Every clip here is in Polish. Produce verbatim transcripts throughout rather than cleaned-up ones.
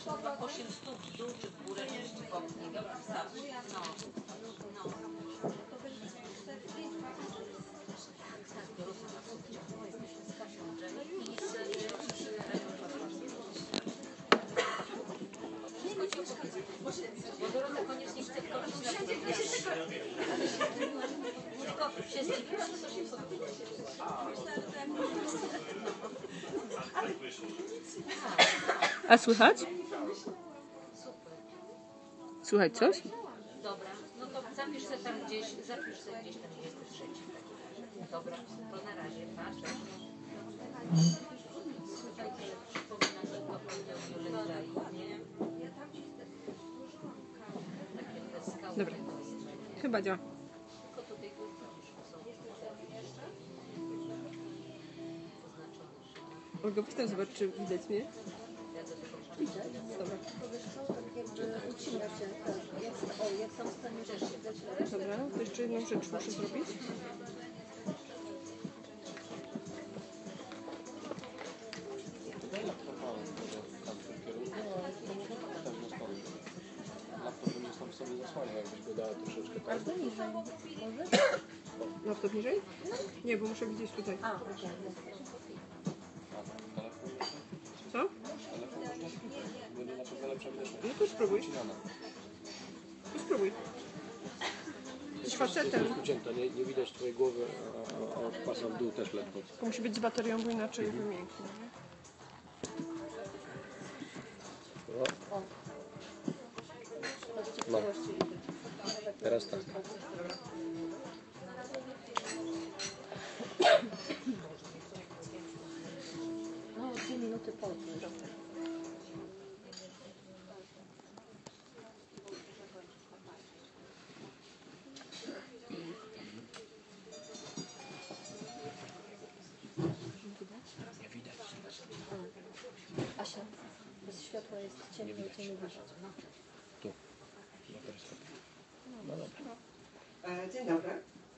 chyba osiem stóp w dół czy w górę, czy w bok, nie wiem, no, no. Bo Dorota koniecznie chce kogoś na tylko się zdziwiła, że coś nie podoba. A słychać? Słychać coś? Dobra, no to zapisz sobie tam gdzieś, zapisz sobie gdzieś tam dwudziesty trzeci. Dobra, to na razie, patrzę. Tutaj przypominam, że to powiedział Violetta i nie. Dobra, chyba działa. Tylko tutaj są Olga, potem zobacz, czy widać mnie. Widać? Dobra. Ucina się, jak, o, jak tam staniesz, też się widać. Dobra, to jeszcze jedną rzecz muszę zrobić. sobie zasłania, jakbyś go dała troszeczkę tak. Albo niżej, może? Laptop niżej? Nie, bo muszę widzieć tutaj. A, okej. Co? Telefon można skupić, będzie na pewno lepsza widoczność. No to spróbuj. To spróbuj. Jesteś facetem. Ucięta, nie, nie widać twojej głowy, a, a od pasa w dół też lekko. To musi być z baterią, bo inaczej mhm. wymięknie. No. No. Teraz tak. No, dwie minuty po tym. Nie widać. Asia, bez światła jest ciemno i cię nie widać. Tu. No dobra. Dzień dobry.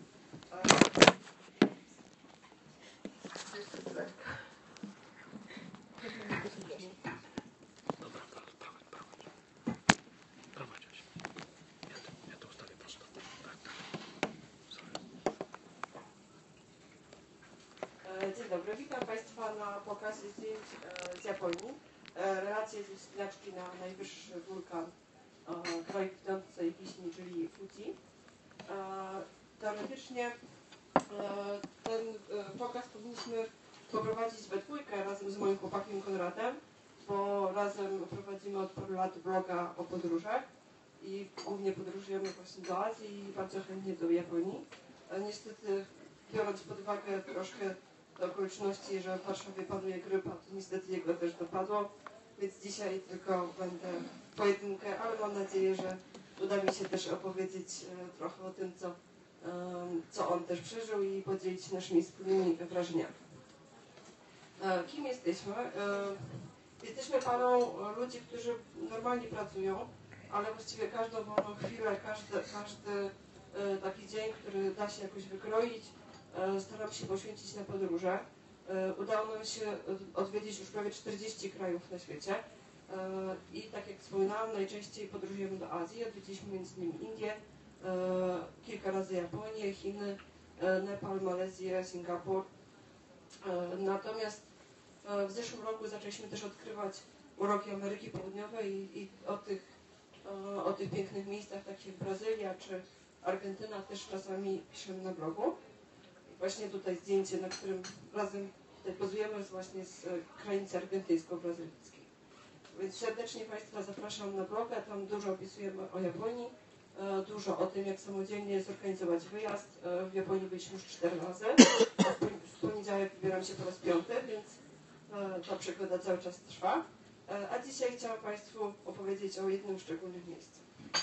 Dobra, prowadź, prowadź, prowadź. Prowadź się. Ja to, ja to ustawię prosto. Tak, tak. Sorry. Dzień dobry, witam Państwa na pokazie zdjęć z Japonii. Relacje ze wspinaczki na najwyższy wulkan kraju kwitnącej wiśni, czyli Fuji. Teoretycznie ten pokaz powinniśmy poprowadzić we dwójkę razem z moim chłopakiem Konradem, bo razem prowadzimy od paru lat bloga o podróżach i głównie podróżujemy właśnie do Azji i bardzo chętnie do Japonii. Niestety, biorąc pod uwagę troszkę te okoliczności, że w Warszawie panuje grypa, to niestety jego też dopadło, więc dzisiaj tylko będę w pojedynkę, ale mam nadzieję, że uda mi się też opowiedzieć trochę o tym, co, co on też przeżył i podzielić się naszymi wspólnymi wrażeniami. Kim jesteśmy? Jesteśmy parą ludzi, którzy normalnie pracują, ale właściwie każdą wolną chwilę, każdy, każdy taki dzień, który da się jakoś wykroić, staram się poświęcić na podróże. Udało nam się odwiedzić już prawie czterdzieści krajów na świecie i tak jak wspominałam, najczęściej podróżujemy do Azji. Odwiedziliśmy między innymi Indię, kilka razy Japonię, Chiny, Nepal, Malezję, Singapur. Natomiast w zeszłym roku zaczęliśmy też odkrywać uroki Ameryki Południowej i, i o, tych, o tych pięknych miejscach, takich jak Brazylia czy Argentyna, też czasami piszemy na blogu. Właśnie tutaj zdjęcie, na którym razem tutaj pozujemy właśnie z granicy argentyńsko-brazylijskiej. Więc serdecznie Państwa zapraszam na bloga, tam dużo opisujemy o Japonii, dużo o tym, jak samodzielnie zorganizować wyjazd. W Japonii byliśmy już cztery razy, a w poniedziałek wybieram się po raz piąty, więc ta przygoda cały czas trwa. A dzisiaj chciałam Państwu opowiedzieć o jednym szczególnym miejscu.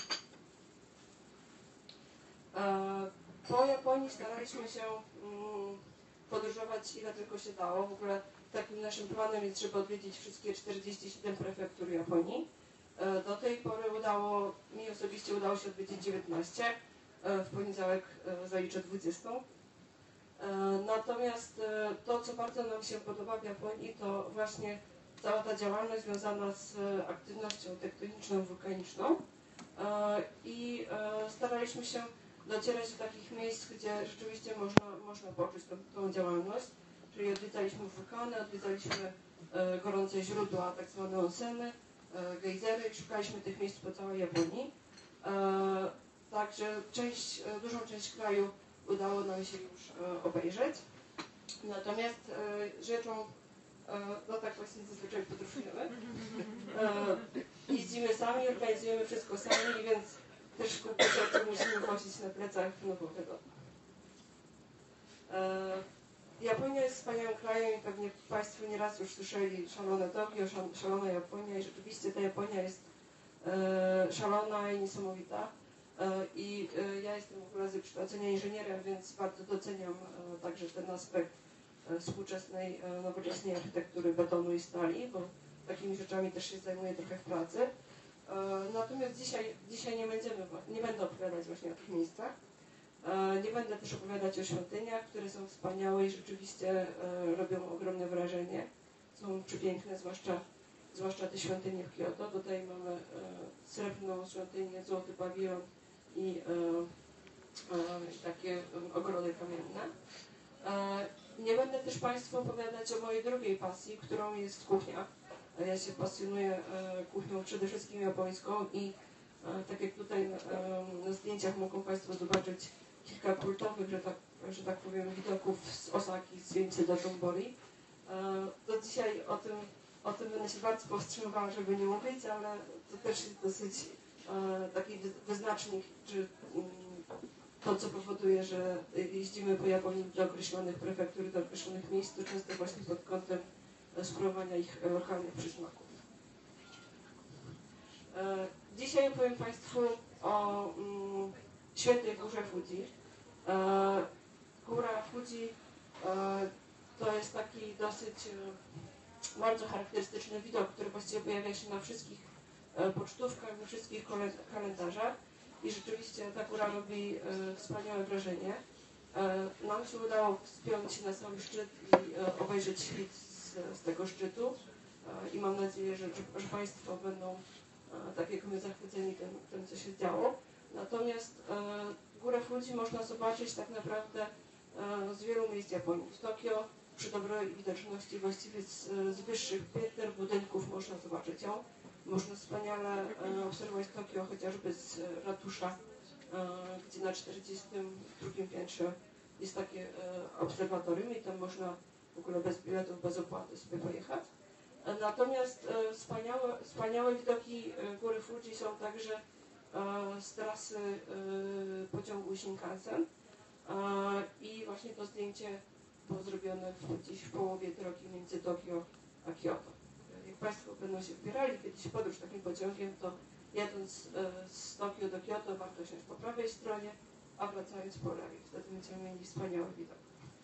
Po Japonii staraliśmy się podróżować ile tylko się dało. W ogóle takim naszym planem jest, żeby odwiedzić wszystkie czterdzieści siedem prefektur Japonii. Do tej pory udało, mi osobiście udało się odwiedzić dziewiętnaście. W poniedziałek zaliczę dwudziestą. Natomiast to, co bardzo nam się podoba w Japonii, to właśnie cała ta działalność związana z aktywnością tektoniczną, wulkaniczną i staraliśmy się docierać do takich miejsc, gdzie rzeczywiście można, można poczuć tą, tą działalność. Czyli odwiedzaliśmy wulkany, odwiedzaliśmy gorące źródła, tak zwane onseny, gejzery i szukaliśmy tych miejsc po całej Japonii. Także część, dużą część kraju udało nam się już obejrzeć. Natomiast rzeczą, no tak właśnie zazwyczaj podróżujemy, jeździmy sami, organizujemy wszystko sami, więc też kupę rzeczy musimy wozić na plecach no po wygodnie. Japonia jest wspaniałym krajem i pewnie Państwo nieraz już słyszeli szalone Tokio, szalona Japonia i rzeczywiście ta Japonia jest szalona i niesamowita. I ja jestem w ogóle z wykształcenia inżynierem, więc bardzo doceniam także ten aspekt współczesnej, nowoczesnej architektury betonu i stali, bo takimi rzeczami też się zajmuję trochę w pracy. Natomiast dzisiaj, dzisiaj nie, będziemy, nie będę opowiadać właśnie o tych miejscach. Nie będę też opowiadać o świątyniach, które są wspaniałe i rzeczywiście robią ogromne wrażenie. Są przepiękne, zwłaszcza, zwłaszcza te świątynie w Kyoto. Tutaj mamy srebrną świątynię, złoty pawilon i takie ogrody kamienne. Nie będę też Państwu opowiadać o mojej drugiej pasji, którą jest kuchnia. Ja się pasjonuję kuchnią przede wszystkim japońską i tak jak tutaj na zdjęciach mogą Państwo zobaczyć kilka kultowych, że tak, że tak powiem, widoków z Osaki, z dzielnicy Dotonbori. To dzisiaj o tym, o tym będę się bardzo powstrzymywała, żeby nie mówić, ale to też jest dosyć taki wyznacznik, czy to, co powoduje, że jeździmy po Japonii do określonych prefektur, do określonych miejsc, to często właśnie pod kątem spróbowania ich lokalnych przysmaków. Dzisiaj opowiem Państwu o mm, świętej górze Fuji. Góra Fuji to jest taki dosyć bardzo charakterystyczny widok, który właściwie pojawia się na wszystkich pocztówkach, we wszystkich kalendarzach i rzeczywiście ta góra robi wspaniałe wrażenie. Nam się udało wspiąć się na sam szczyt i obejrzeć świt z, z tego szczytu i mam nadzieję, że, że, że Państwo będą tak jak my zachwyceni tym, tym, co się działo. Natomiast górę Fuji można zobaczyć tak naprawdę z wielu miejsc Japonii. W Tokio przy dobrej widoczności właściwie z, z wyższych pięter budynków można zobaczyć ją. Można wspaniale obserwować Tokio chociażby z ratusza, gdzie na czterdziestym drugim piętrze jest takie obserwatorium i tam można w ogóle bez biletów, bez opłaty sobie pojechać. Natomiast wspaniałe, wspaniałe widoki góry Fuji są także z trasy pociągu Shinkansen i właśnie to zdjęcie było zrobione gdzieś w połowie drogi między Tokio a Kyoto. Jak Państwo będą się wybierali kiedyś w podróż takim pociągiem, to jadąc z Tokio do Kyoto warto siąść po prawej stronie, a wracając po lewej. Wtedy będziemy mieli wspaniały widok.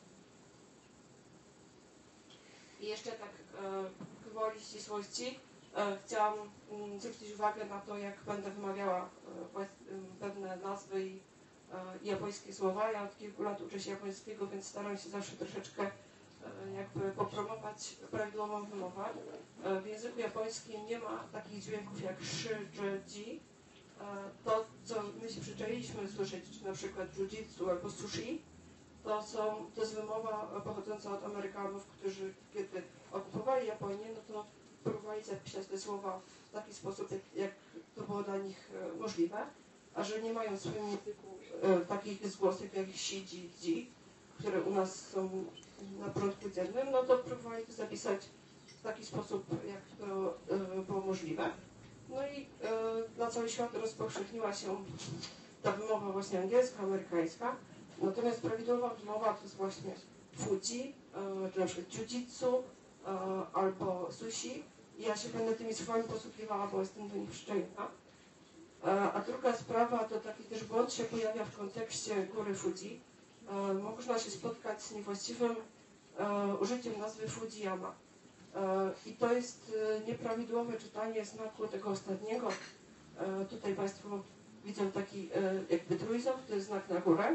I jeszcze tak gwoli ścisłości chciałam zwrócić uwagę na to, jak będę wymawiała pewne nazwy i japońskie słowa. Ja od kilku lat uczę się japońskiego, więc staram się zawsze troszeczkę jakby popromować prawidłową wymowę. W języku japońskim nie ma takich dźwięków jak szy, dż, dzi. To, co my się przyczailiśmy słyszeć, czy na przykład jiu-jitsu albo sushi, to, są, to jest wymowa pochodząca od Amerykanów, którzy kiedy okupowali Japonię, no to próbowali zapisać te słowa w taki sposób, jak, jak to było dla nich możliwe, a że nie mają w swoim języku e, takich zgłosek jak si, dzi, dzi, które u nas są na porządku dziennym, no to próbowali to zapisać w taki sposób, jak to e, było możliwe. No i e, na cały świat rozpowszechniła się ta wymowa właśnie angielska, amerykańska. Natomiast prawidłowa wymowa to jest właśnie Fuji, czy na przykład jiu-jitsu, albo sushi. I ja się będę tymi słowami posługiwała, bo jestem do nich przyczajona. A druga sprawa to taki też błąd się pojawia w kontekście góry Fuji. Można się spotkać z niewłaściwym użyciem nazwy Fujiyama. I to jest nieprawidłowe czytanie znaku tego ostatniego. Tutaj Państwo widzą taki jakby trójząb, to jest znak na górę.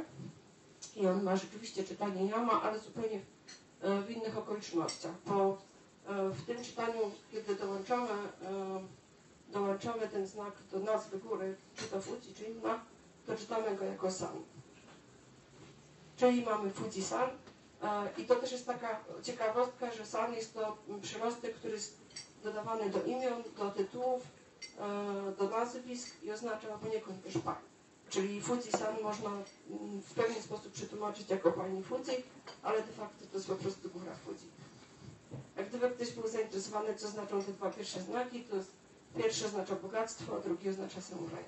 I on ma rzeczywiście czytanie Yama, ale zupełnie w innych okolicznościach, bo w tym czytaniu, kiedy dołączamy, dołączamy ten znak do nazwy góry, czy to Fuji, czy inna, to czytamy go jako San. Czyli mamy Fuji-san. I to też jest taka ciekawostka, że San jest to przyrostek, który jest dodawany do imion, do tytułów, do nazwisk i oznacza poniekąd też pani. Czyli Fuji-san można w pewien sposób przetłumaczyć jako pani Fuji, ale de facto to jest po prostu góra Fuji. Jak gdyby ktoś był zainteresowany, co znaczą te dwa pierwsze znaki, to jest, pierwszy oznacza bogactwo, a drugi oznacza samuraja.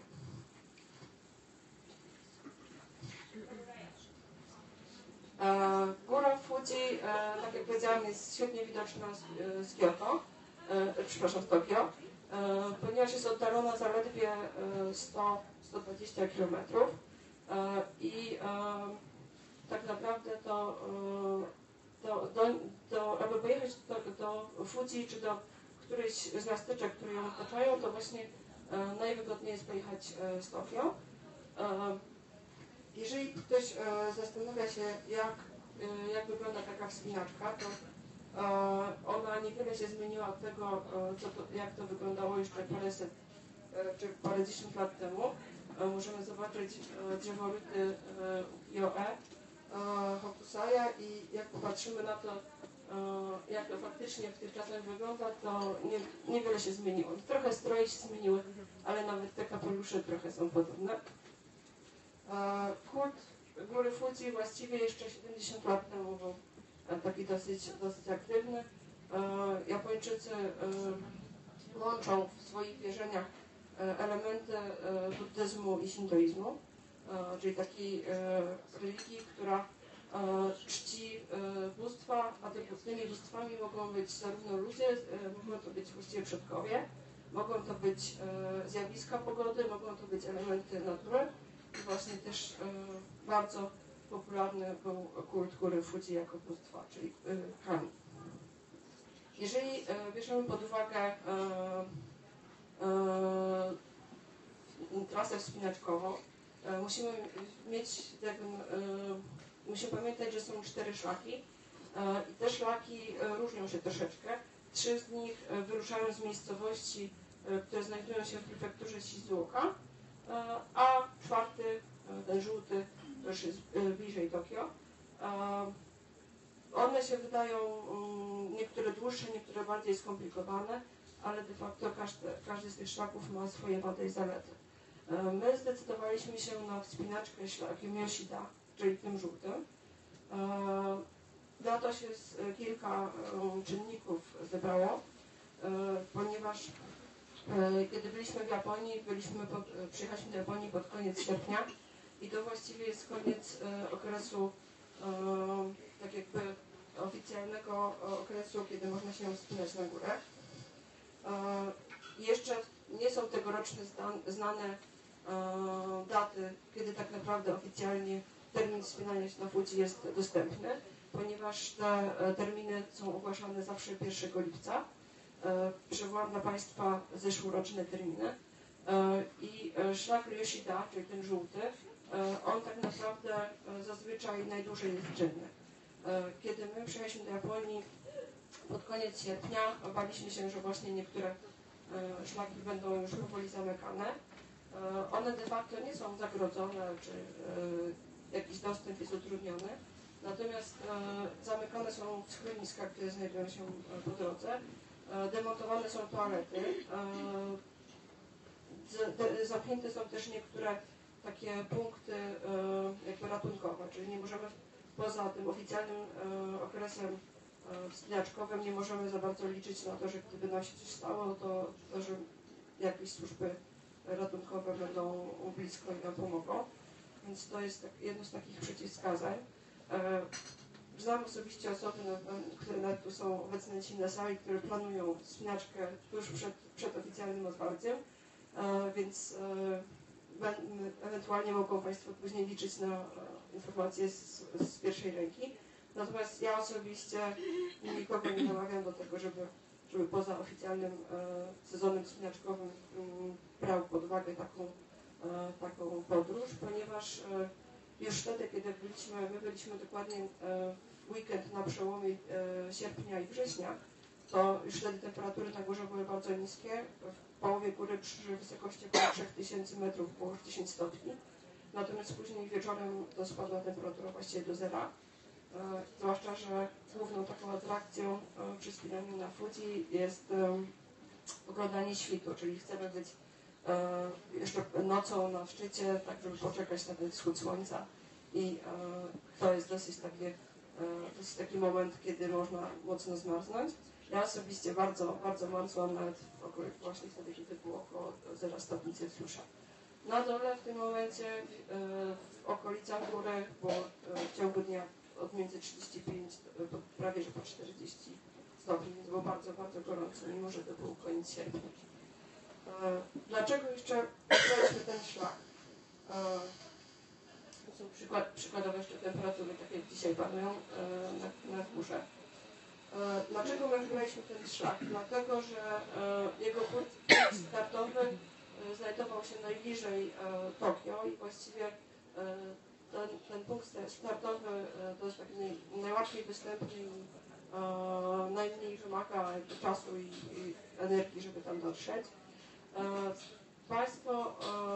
E, góra Fuji, e, tak jak powiedziałam, jest świetnie widoczna z, e, z Kyoto, e, przepraszam, z Tokio, e, ponieważ jest oddalona zaledwie e, sto do stu dwudziestu kilometrów e, i e, tak naprawdę to, e, to do, do, aby pojechać do, do Fuji czy do którejś z miasteczek, które ją otaczają, to właśnie e, najwygodniej jest pojechać e, z Tokio. E, Jeżeli ktoś e, zastanawia się, jak, e, jak wygląda taka wspinaczka, to e, ona niewiele się zmieniła od tego, e, co to, jak to wyglądało jeszcze paręset e, czy parędziesiąt lat temu. E, możemy zobaczyć e, drzeworyty e, Joe, e, Hokusaya i jak popatrzymy na to, e, jak to faktycznie w tych czasach wygląda, to nie, niewiele się zmieniło. Trochę stroje się zmieniły, ale nawet te kapelusze trochę są podobne. Kult góry Fuji właściwie jeszcze siedemdziesiąt lat temu był taki dosyć, dosyć aktywny. Japończycy łączą w swoich wierzeniach elementy buddyzmu i sintoizmu, czyli takiej religii, która czci bóstwa, a tymi bóstwami mogą być zarówno ludzie, mogą to być właściwie przodkowie, mogą to być zjawiska pogody, mogą to być elementy natury. I właśnie też e, bardzo popularny był kult góry Fuji jako bóstwa, czyli e, Kami. Jeżeli e, bierzemy pod uwagę e, e, trasę wspinaczkową, e, musimy mieć, jakby, e, musimy pamiętać, że są cztery szlaki e, i te szlaki e, różnią się troszeczkę. Trzy z nich e, wyruszają z miejscowości, e, które znajdują się w prefekturze Shizuoka, a czwarty, ten żółty, już jest bliżej Tokio. One się wydają niektóre dłuższe, niektóre bardziej skomplikowane, ale de facto każdy, każdy z tych szlaków ma swoje wady i zalety. My zdecydowaliśmy się na wspinaczkę szlakiem Yoshida, czyli tym żółtym. Na to się kilka czynników zebrało, ponieważ kiedy byliśmy w Japonii, byliśmy pod, przyjechaliśmy do Japonii pod koniec sierpnia i to właściwie jest koniec e, okresu, e, tak jakby oficjalnego okresu, kiedy można się wspinać na górę. E, jeszcze nie są tegoroczne zdan, znane e, daty, kiedy tak naprawdę oficjalnie termin wspinania się na Fuji jest dostępny, ponieważ te e, terminy są ogłaszane zawsze pierwszego lipca. Przywołam dla Państwa zeszłoroczne terminy i szlak Yoshida, czyli ten żółty, on tak naprawdę zazwyczaj najdłużej jest czynny. Kiedy my przyjechaliśmy do Japonii pod koniec sierpnia, baliśmy się, że właśnie niektóre szlaki będą już powoli zamykane. One de facto nie są zagrodzone, czy jakiś dostęp jest utrudniony, natomiast zamykane są schroniska, które znajdują się po drodze. Demontowane są toalety, zamknięte są też niektóre takie punkty jakby ratunkowe, czyli nie możemy poza tym oficjalnym okresem wspinaczkowym nie możemy za bardzo liczyć na to, że gdyby nam się coś stało, to, to że jakieś służby ratunkowe będą blisko i nam pomogą. Więc to jest jedno z takich przeciwwskazań. Znam osobiście osoby, które nawet tu są obecne dzisiaj na sali, które planują wspinaczkę tuż przed, przed oficjalnym otwarciem, więc ewentualnie mogą Państwo później liczyć na informacje z, z pierwszej ręki. Natomiast ja osobiście nikogo nie namawiam do tego, żeby, żeby poza oficjalnym sezonem wspinaczkowym brał pod uwagę taką, taką podróż, ponieważ już wtedy, kiedy byliśmy, my byliśmy dokładnie w weekend na przełomie sierpnia i września, to już wtedy temperatury na górze były bardzo niskie. W połowie góry przy wysokości około trzy tysiące metrów było już dziesięć stopni. Natomiast później wieczorem to spadła temperatura właściwie do zera. E, zwłaszcza, że główną taką atrakcją e, przy wspinaniu na Fuji jest e, oglądanie świtu, czyli chcemy być e, jeszcze nocą na szczycie, tak żeby poczekać na ten wschód słońca. I e, to jest dosyć, takie, e, dosyć taki moment, kiedy można mocno zmarznąć. Ja osobiście bardzo, bardzo marzłam, nawet w ogóle właśnie wtedy, kiedy było około zera stopni Celsjusza. Na dole w tym momencie e, w okolicach góry było e, w ciągu dnia od między trzydzieści pięć do prawie że po czterdzieści stopni, więc było bardzo, bardzo gorąco, mimo że to był koniec sierpnia. E, dlaczego jeszcze wybraliśmy ten szlak? E, to są przykład, przykładowe jeszcze temperatury, tak jak dzisiaj panują e, na, na górze. E, dlaczego my wybraliśmy ten szlak? Dlatego, że e, jego punkt startowy e, znajdował się najbliżej e, Tokio i właściwie e, ten, ten punkt startowy e, to jest taki naj, najłatwiej dostępny i e, najmniej wymaga jakby czasu i, i energii, żeby tam dotrzeć. E, Państwo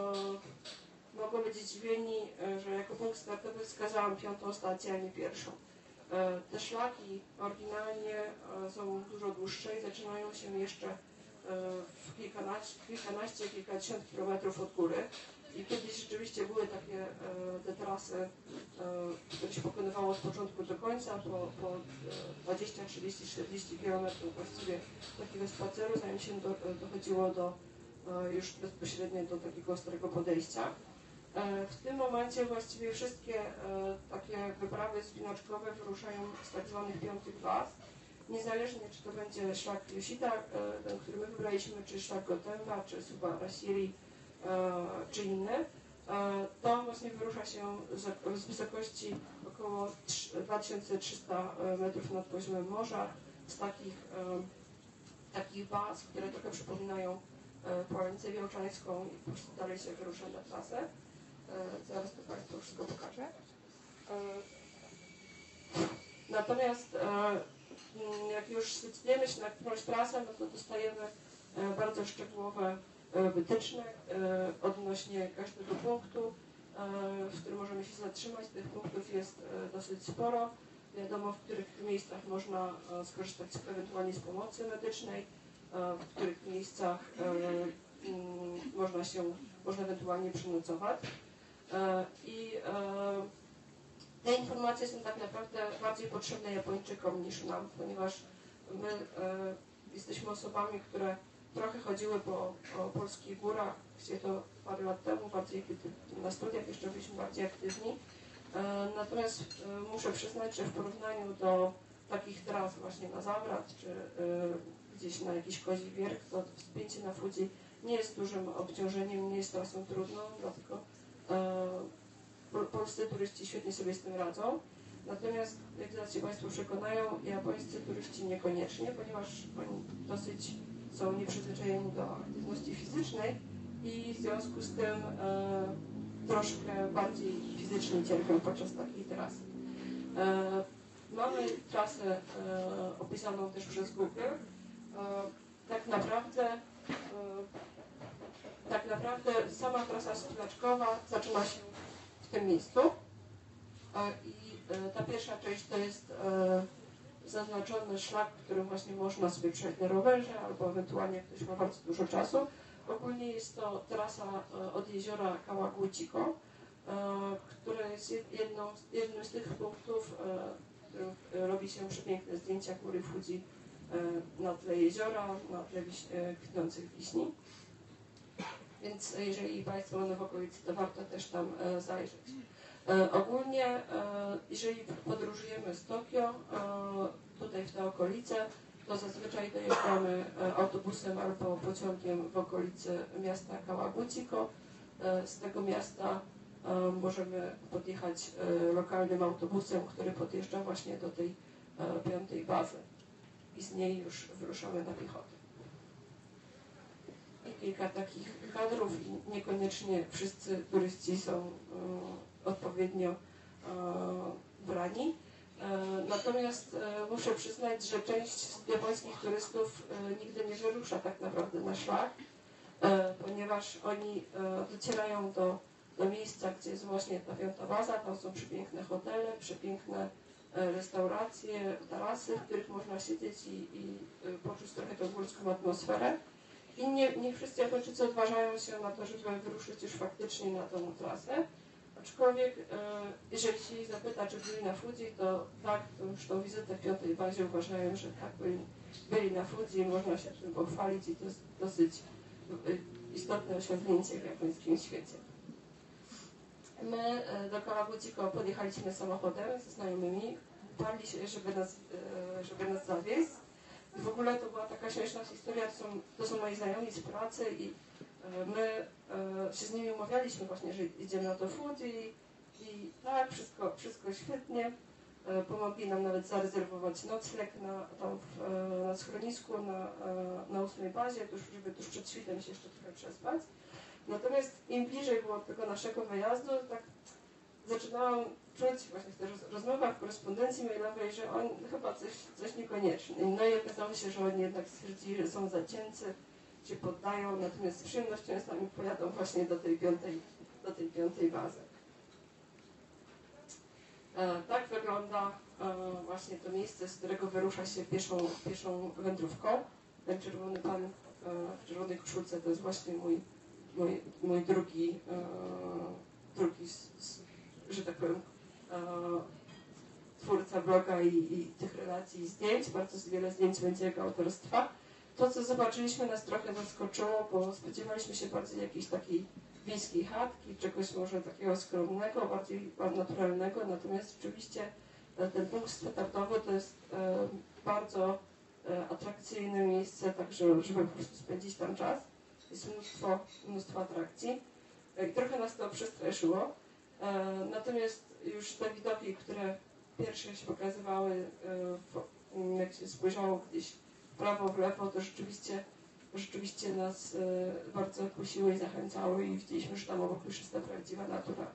e, mogą być zdziwieni, e, że jako punkt startowy wskazałam piątą stację, a nie pierwszą. E, te szlaki oryginalnie e, są dużo dłuższe i zaczynają się jeszcze e, w kilkanaście, kilkanaście, kilkadziesiąt kilometrów od góry. I kiedyś rzeczywiście były takie e, te trasy, e, które się pokonywało od początku do końca, po, po dwadzieścia, trzydzieści, czterdzieści kilometrów właściwie takiego spaceru, zanim się do, dochodziło do e, już bezpośrednio do takiego ostrego podejścia. E, w tym momencie właściwie wszystkie e, takie wyprawy spinaczkowe wyruszają z tak zwanych piątych baz. Niezależnie czy to będzie szlak Yoshida, e, ten, który my wybraliśmy, czy szlak Gotemba, czy Suba Rashiri, czy inny, to właśnie wyrusza się z, z wysokości około dwa tysiące trzysta metrów nad poziomem morza, z takich, takich baz, które trochę przypominają Połanicę Wiałczańską i po prostu dalej się wyrusza na trasę. Zaraz to Państwu wszystko pokażę. Natomiast jak już zdecydujemy się na którąś trasę, no to dostajemy bardzo szczegółowe wytyczne odnośnie każdego punktu, w którym możemy się zatrzymać. Tych punktów jest dosyć sporo. Wiadomo, w których miejscach można skorzystać ewentualnie z pomocy medycznej, w których miejscach można się, można ewentualnie przenocować. I te informacje są tak naprawdę bardziej potrzebne Japończykom niż nam, ponieważ my jesteśmy osobami, które trochę chodziły po, po polskich górach, gdzie to parę lat temu, bardziej na studiach jeszcze byliśmy bardziej aktywni. E, natomiast e, muszę przyznać, że w porównaniu do takich tras właśnie na Zawrat, czy e, gdzieś na jakiś Kozi Wierch, to wspięcie na Fuji nie jest dużym obciążeniem, nie jest trasą trudną, dlatego e, polscy turyści świetnie sobie z tym radzą. Natomiast, jak zaraz się Państwo przekonają, japońscy turyści niekoniecznie, ponieważ oni dosyć są nieprzyzwyczajeni do aktywności fizycznej i w związku z tym e, troszkę bardziej fizycznie cierpią podczas takiej trasy. E, mamy trasę e, opisaną też przez Google. E, tak naprawdę e, tak naprawdę sama trasa spinaczkowa zaczyna się w tym miejscu e, i e, ta pierwsza część to jest e, zaznaczony szlak, którym właśnie można sobie przejść na rowerze, albo ewentualnie jak ktoś ma bardzo dużo czasu. Ogólnie jest to trasa od jeziora Kawaguchiko, które jest jedną, jednym z tych punktów, w którym robi się przepiękne zdjęcia góry Fuji na tle jeziora, na tle wiś, kwitnących wiśni. Więc jeżeli Państwo będą w okolicy, to warto też tam zajrzeć. Ogólnie, jeżeli podróżujemy z Tokio, tutaj w te okolice, to zazwyczaj dojeżdżamy autobusem albo pociągiem w okolicy miasta Kawaguchiko. Z tego miasta możemy podjechać lokalnym autobusem, który podjeżdża właśnie do tej piątej bazy i z niej już wyruszamy na piechotę. I kilka takich kadrów i niekoniecznie wszyscy turyści są odpowiednio brani. Natomiast muszę przyznać, że część japońskich turystów nigdy nie wyrusza tak naprawdę na szlak, ponieważ oni docierają do, do miejsca, gdzie jest właśnie ta piąta baza, tam są przepiękne hotele, przepiękne restauracje, tarasy, w których można siedzieć i, i poczuć trochę tą górską atmosferę. I nie, nie wszyscy Japończycy odważają się na to, żeby wyruszyć już faktycznie na tą trasę. Aczkolwiek, jeżeli się ich zapyta, czy byli na Fuji, to tak, to już tą wizytę w piątej bazie uważają, że tak, byli, byli na Fuji i można się tym pochwalić i to jest dosyć istotne osiągnięcie w japońskim świecie. My do Kawaguchiko podjechaliśmy samochodem ze znajomymi, uparli się, żeby nas, żeby nas zawieźć. I w ogóle to była taka śmieszna historia, to są, to są moi znajomi z pracy i my się z nimi umawialiśmy właśnie, że idziemy na to Fuji i tak, wszystko, wszystko świetnie. Pomogli nam nawet zarezerwować nocleg na, tam w, na schronisku na, na ósmej bazie, tuż, żeby tuż przed świtem się jeszcze trochę przespać. Natomiast im bliżej było tego naszego wyjazdu, tak zaczynałam czuć właśnie w tych rozmowach, w korespondencji mailowej, że on chyba coś, coś niekoniecznie. No i okazało się, że oni jednak stwierdzili, że są zacięcy, się poddają, natomiast z przyjemnością z nami pojadą właśnie do tej piątej, do tej piątej bazy. E, tak wygląda e, właśnie to miejsce, z którego wyrusza się pieszą, pieszą wędrówką. Ten czerwony pan e, w czerwonej koszulce to jest właśnie mój, mój, mój drugi, e, drugi z, z, że tak powiem, e, twórca bloga i, i tych relacji i zdjęć. Bardzo wiele zdjęć będzie jego autorstwa. To, co zobaczyliśmy, nas trochę zaskoczyło, bo spodziewaliśmy się bardziej jakiejś takiej wiejskiej chatki, czegoś może takiego skromnego, bardziej naturalnego, natomiast rzeczywiście ten punkt startowy to jest e, bardzo e, atrakcyjne miejsce, tak żeby po prostu spędzić tam czas. Jest mnóstwo, mnóstwo atrakcji e, i trochę nas to przestraszyło. E, natomiast już te widoki, które pierwsze się pokazywały, e, w, jak się spojrzało gdzieś w prawo, w lewo, to rzeczywiście rzeczywiście nas e, bardzo kusiły i zachęcały i widzieliśmy, że tam obok już jest ta prawdziwa natura.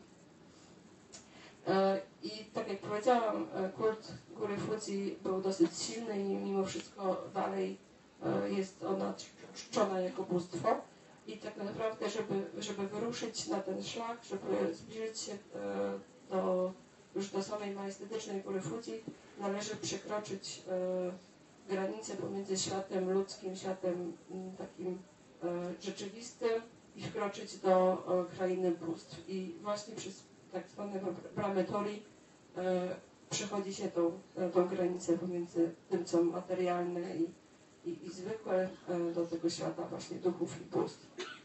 E, I tak jak powiedziałam, e, kult góry Fuji był dosyć silny i mimo wszystko dalej e, jest ona czczona jako bóstwo. I tak naprawdę, żeby, żeby wyruszyć na ten szlak, żeby zbliżyć się e, do, już do samej majestetycznej góry Fuji, należy przekroczyć e, granicę pomiędzy światem ludzkim, światem m, takim e, rzeczywistym i wkroczyć do e, krainy bóstw. I właśnie przez tak zwane bramy Tori e, przechodzi się tą, e, tą granicę pomiędzy tym, co materialne i, i, i zwykłe, e, do tego świata właśnie duchów i bóstw.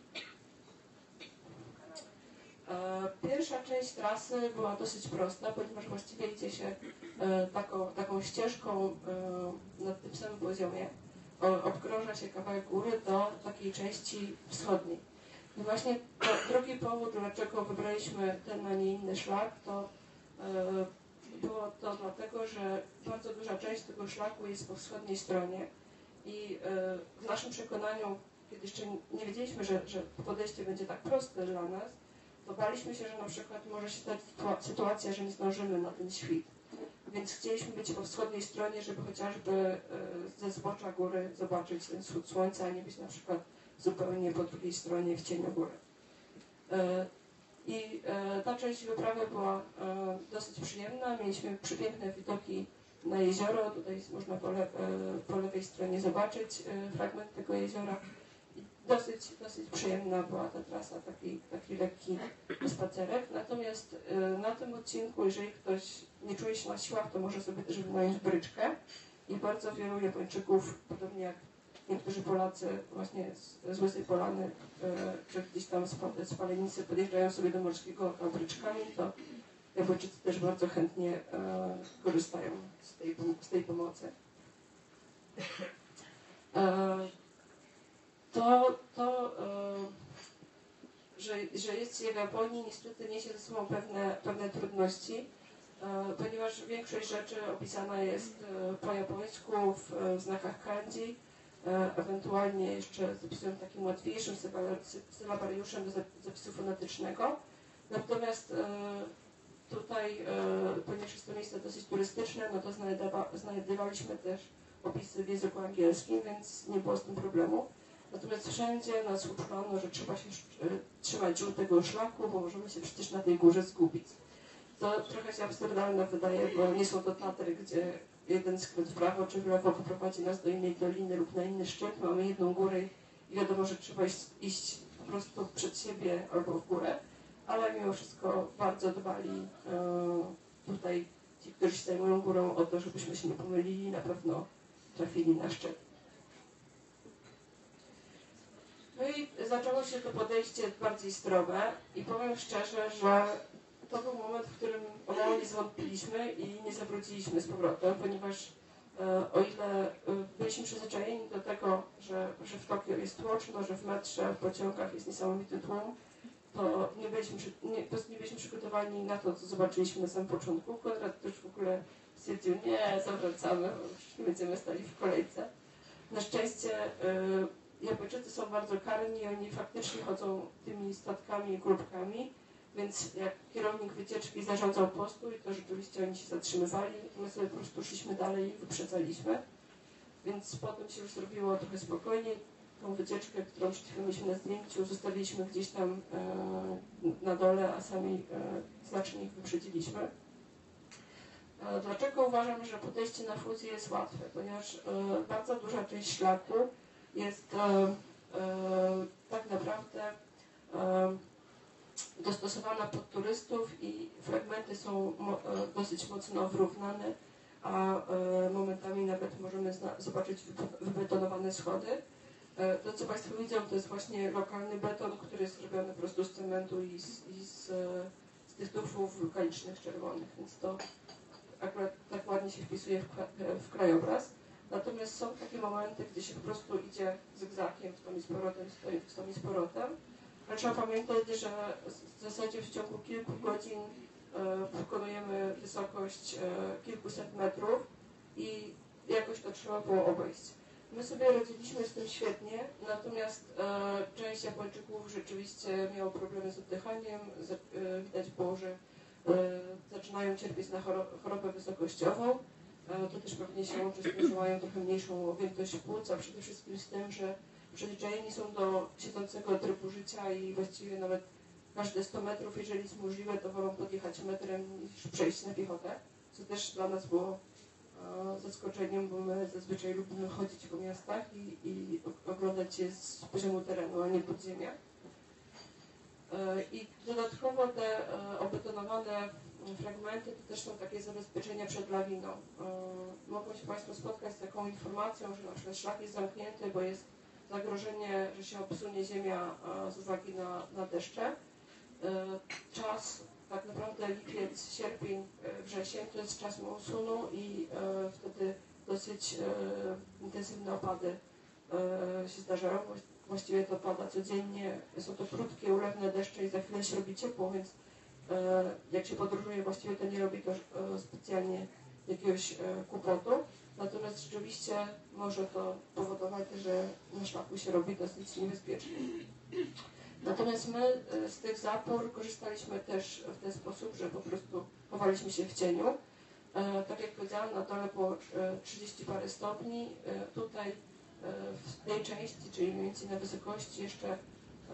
E, pierwsza część trasy była dosyć prosta, ponieważ właściwie idzie się e, taką, taką ścieżką e, na tym samym poziomie. O, obkrąża się kawałek góry do takiej części wschodniej. I właśnie to, drugi powód, dlaczego wybraliśmy ten, a nie inny szlak, to e, było to dlatego, że bardzo duża część tego szlaku jest po wschodniej stronie i e, w naszym przekonaniu, kiedy jeszcze nie wiedzieliśmy, że, że podejście będzie tak proste dla nas, to baliśmy się, że na przykład może się stać sytuacja, że nie zdążymy na ten świt. Więc chcieliśmy być po wschodniej stronie, żeby chociażby ze zbocza góry zobaczyć ten wschód słońca, a nie być na przykład zupełnie po drugiej stronie w cieniu góry. I ta część wyprawy była dosyć przyjemna. Mieliśmy przepiękne widoki na jezioro. Tutaj można po, le po lewej stronie zobaczyć fragment tego jeziora. Dosyć, dosyć przyjemna była ta trasa, taki, taki lekki spacerek. Natomiast y, na tym odcinku, jeżeli ktoś nie czuje się na siłach, to może sobie też wynająć bryczkę. I bardzo wielu Japończyków, podobnie jak niektórzy Polacy właśnie z, z Łysej Polany, y, czy gdzieś tam z, z Palenicy podjeżdżają sobie do Morskiego bryczkami, to Japończycy też bardzo chętnie y, korzystają z tej, z tej pomocy. Y, To, to e, że, że jest się w Japonii, niestety niesie ze sobą pewne, pewne trudności, e, ponieważ większość rzeczy opisana jest e, po japońsku w, w znakach kanji, e, ewentualnie jeszcze z zapisem takim łatwiejszym, sylabariuszem do zapisu fonetycznego. Natomiast e, tutaj, e, ponieważ jest to miejsce dosyć turystyczne, no to znajdowa, znajdowaliśmy też opisy w języku angielskim, więc nie było z tym problemu. Natomiast wszędzie nas uczono, że trzeba się e, trzymać żółtego szlaku, bo możemy się przecież na tej górze zgubić. To trochę się absurdalne wydaje, bo nie są to Tatry, gdzie jeden skręt w prawo czy w lewo poprowadzi nas do innej doliny lub na inny szczyt. Mamy jedną górę i wiadomo, że trzeba iść, iść po prostu przed siebie albo w górę, ale mimo wszystko bardzo dbali e, tutaj ci, którzy się zajmują górą, o to, żebyśmy się nie pomylili, na pewno trafili na szczyt. No i zaczęło się to podejście bardziej zdrowe i powiem szczerze, że to był moment, w którym o mało nie zwątpiliśmy i nie zawróciliśmy z powrotem, ponieważ e, o ile e, byliśmy przyzwyczajeni do tego, że, że w Tokio jest tłoczno, że w metrze, w pociągach jest niesamowity tłum, to nie byliśmy, nie, po prostu nie byliśmy przygotowani na to, co zobaczyliśmy na samym początku. Konrad też w ogóle stwierdził, nie, zawracamy, już nie będziemy stali w kolejce. Na szczęście y, Japończycy są bardzo karni i oni faktycznie chodzą tymi statkami i grupkami, więc jak kierownik wycieczki zarządzał postój, to rzeczywiście oni się zatrzymywali, my sobie po prostu szliśmy dalej i wyprzedzaliśmy. Więc potem się już zrobiło trochę spokojniej. Tą wycieczkę, którą przed chwilą mieliśmy na zdjęciu, zostawiliśmy gdzieś tam e, na dole, a sami e, znacznie ich wyprzedziliśmy. E, dlaczego uważam, że podejście na fuzję jest łatwe? Ponieważ e, bardzo duża część szlaku jest e, e, tak naprawdę e, dostosowana pod turystów i fragmenty są mo, e, dosyć mocno wyrównane, a e, momentami nawet możemy zna, zobaczyć wybetonowane schody. To, co Państwo widzą, to jest właśnie lokalny beton, który jest zrobiony po prostu z cementu i z, i z, z tych tufów wulkanicznych czerwonych, więc to akurat tak ładnie się wpisuje w, w krajobraz. Natomiast są takie momenty, gdzie się po prostu idzie zygzakiem w tą i z powrotem, w tą i z powrotem. Ale trzeba pamiętać, że w zasadzie w ciągu kilku godzin e, pokonujemy wysokość e, kilkuset metrów i jakoś to trzeba było obejść. My sobie radziliśmy z tym świetnie, natomiast e, część Japończyków rzeczywiście miała problemy z oddychaniem. Z, e, widać było, że e, zaczynają cierpieć na chorobę wysokościową. E, to też pewnie się łączy z tym, że mają trochę mniejszą objętość płuc, a przede wszystkim z tym, że przyzwyczajeni są do siedzącego trybu życia i właściwie nawet każde sto metrów, jeżeli jest możliwe, to wolą podjechać metrem niż przejść na piechotę, co też dla nas było zaskoczeniem, bo my zazwyczaj lubimy chodzić po miastach i, i oglądać je z poziomu terenu, a nie podziemia. I dodatkowo te obetonowane fragmenty to też są takie zabezpieczenia przed lawiną. Mogą się Państwo spotkać z taką informacją, że na przykład szlak jest zamknięty, bo jest zagrożenie, że się obsunie ziemia z uwagi na, na deszcze. Czas tak naprawdę lipiec, sierpień, wrzesień to jest czas monsunu i e, wtedy dosyć e, intensywne opady e, się zdarzają. Właściwie to pada codziennie. Są to krótkie, ulewne deszcze i za chwilę się robi ciepło, więc e, jak się podróżuje, właściwie to nie robi to e, specjalnie jakiegoś e, kłopotu. Natomiast rzeczywiście może to powodować, że na szlaku się robi dosyć niebezpiecznie. Natomiast my z tych zapór korzystaliśmy też w ten sposób, że po prostu chowaliśmy się w cieniu. E, tak jak powiedziałam, na dole było trzydzieści parę stopni. E, tutaj e, w tej części, czyli mniej więcej na wysokości jeszcze e,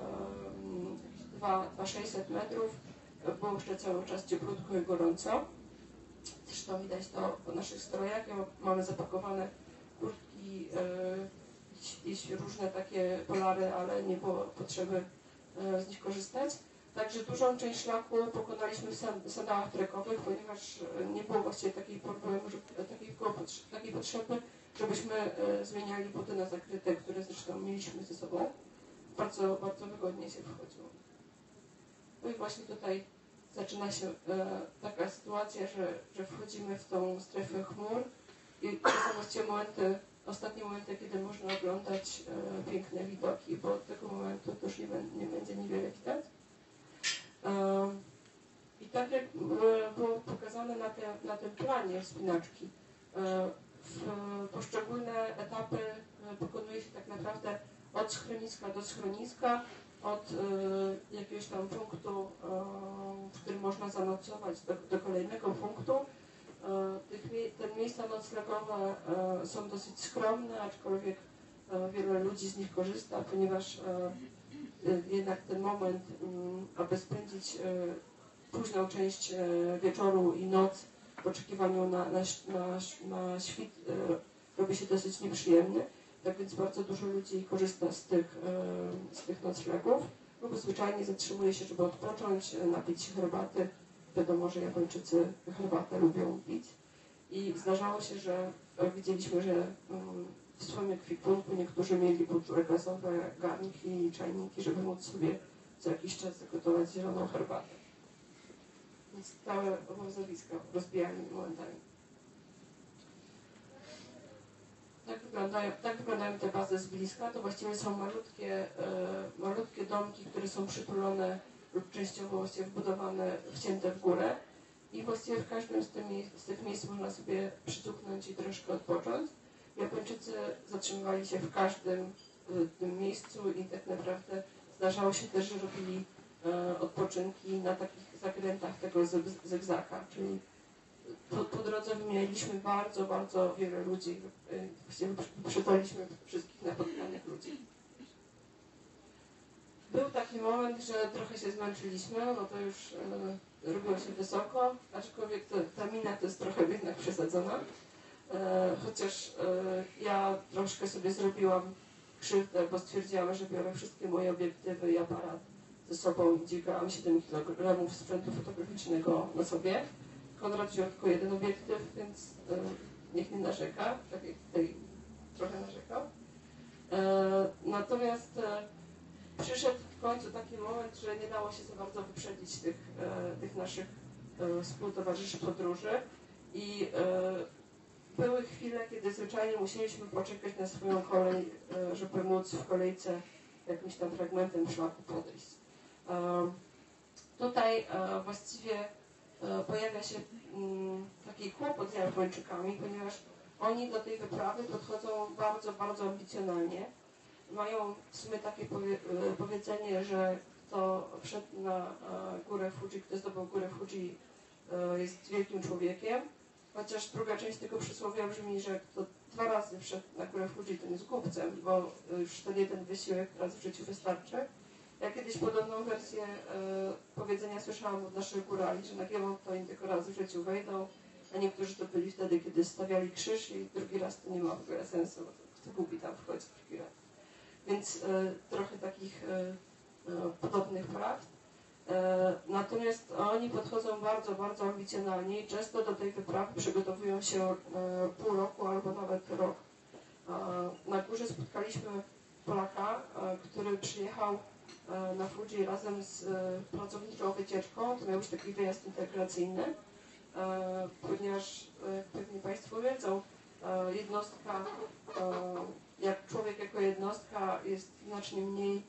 dwa tysiące sześćset metrów, e, było jeszcze cały czas cieplutko i gorąco. Zresztą widać to po naszych strojach. Mamy zapakowane kurtki e, i różne takie polary, ale nie było potrzeby z nich korzystać. Także dużą część szlaku pokonaliśmy w sandałach trekowych, ponieważ nie było właściwie takiej problemu, że, takiej, takiej potrzeby, żebyśmy e, zmieniali buty na zakryte, które zresztą mieliśmy ze sobą. Bardzo, bardzo wygodnie się wchodziło. No i właśnie tutaj zaczyna się e, taka sytuacja, że, że wchodzimy w tą strefę chmur i to są właściwie momenty, ostatnie momenty, kiedy można oglądać e, piękne widoki, bo od tego momentu to już nie, nie będzie niewiele widać. E, I tak jak e, było pokazane na, te, na tym planie wspinaczki, e, w poszczególne etapy e, pokonuje się tak naprawdę od schroniska do schroniska od y, jakiegoś tam punktu, y, w którym można zanocować, do, do kolejnego punktu. Y, tych, te miejsca noclegowe y, są dosyć skromne, aczkolwiek y, wiele ludzi z nich korzysta, ponieważ y, y, jednak ten moment, y, aby spędzić y, późną część y, wieczoru i noc w oczekiwaniu na, na, na, na świt y, robi się dosyć nieprzyjemny. Tak więc bardzo dużo ludzi korzysta z tych, y, z tych noclegów lub zwyczajnie zatrzymuje się, żeby odpocząć, napić się herbaty. Wiadomo, że Japończycy herbatę lubią pić. I zdarzało się, że y, widzieliśmy, że y, w swoim ekwipunku niektórzy mieli butle gazowe, garnki i czajniki, żeby móc sobie co jakiś czas zagotować zieloną herbatę. Więc całe obozowiska rozbijali momentami. Tak wyglądają, tak wyglądają te bazy z bliska. To właściwie są malutkie, e, malutkie domki, które są przytulone lub częściowo właściwie wbudowane, wcięte w górę. I właściwie w każdym z, tym, z tych miejsc można sobie przycupnąć i troszkę odpocząć. Japończycy zatrzymywali się w każdym e, tym miejscu i tak naprawdę zdarzało się też, że robili e, odpoczynki na takich zakrętach tego zygzaka, czyli po, po drodze wymieniliśmy bardzo, bardzo wiele ludzi. Właściwie przytaliśmy wszystkich napotkanych ludzi. Był taki moment, że trochę się zmęczyliśmy, bo to już e, robiło się wysoko, aczkolwiek to, ta mina to jest trochę jednak przesadzona. E, chociaż e, ja troszkę sobie zrobiłam krzywdę, bo stwierdziłam, że biorę wszystkie moje obiektywy i aparat ze sobą i dźwigałam siedem kilogramów sprzętu fotograficznego na sobie. Konrad wziął tylko jeden obiektyw, więc y, niech nie narzeka, tak jak tutaj trochę narzekał. E, natomiast e, przyszedł w końcu taki moment, że nie dało się za bardzo wyprzedzić tych, e, tych naszych e, współtowarzyszy podróży i e, były chwile, kiedy zwyczajnie musieliśmy poczekać na swoją kolej, e, żeby móc w kolejce jakimś tam fragmentem szlaku podejść. E, tutaj e, właściwie pojawia się taki kłopot z Japończykami, ponieważ oni do tej wyprawy podchodzą bardzo, bardzo ambicjonalnie. Mają w sumie takie powie powiedzenie, że kto wszedł na górę Fuji, kto zdobył górę Fuji, jest wielkim człowiekiem. Chociaż druga część tego przysłowia brzmi, że kto dwa razy wszedł na górę Fuji, ten jest głupcem, bo już ten jeden wysiłek raz w życiu wystarczy. Ja kiedyś podobną wersję e, powiedzenia słyszałam od naszych górali, że na Giewont to im tylko raz w życiu wejdą, a niektórzy to byli wtedy, kiedy stawiali krzyż i drugi raz to nie ma w ogóle sensu, bo kto głupi tam wchodzi drugi raz. Więc e, trochę takich e, e, podobnych prawd. E, natomiast oni podchodzą bardzo, bardzo ambicjonalnie i często do tej wyprawy przygotowują się e, pół roku albo nawet rok. E, na górze spotkaliśmy Polaka, e, który przyjechał na Fuji razem z pracowniczą wycieczką. To miał być taki wyjazd integracyjny, ponieważ, jak pewnie Państwo wiedzą, jednostka, jak człowiek jako jednostka jest znacznie mniej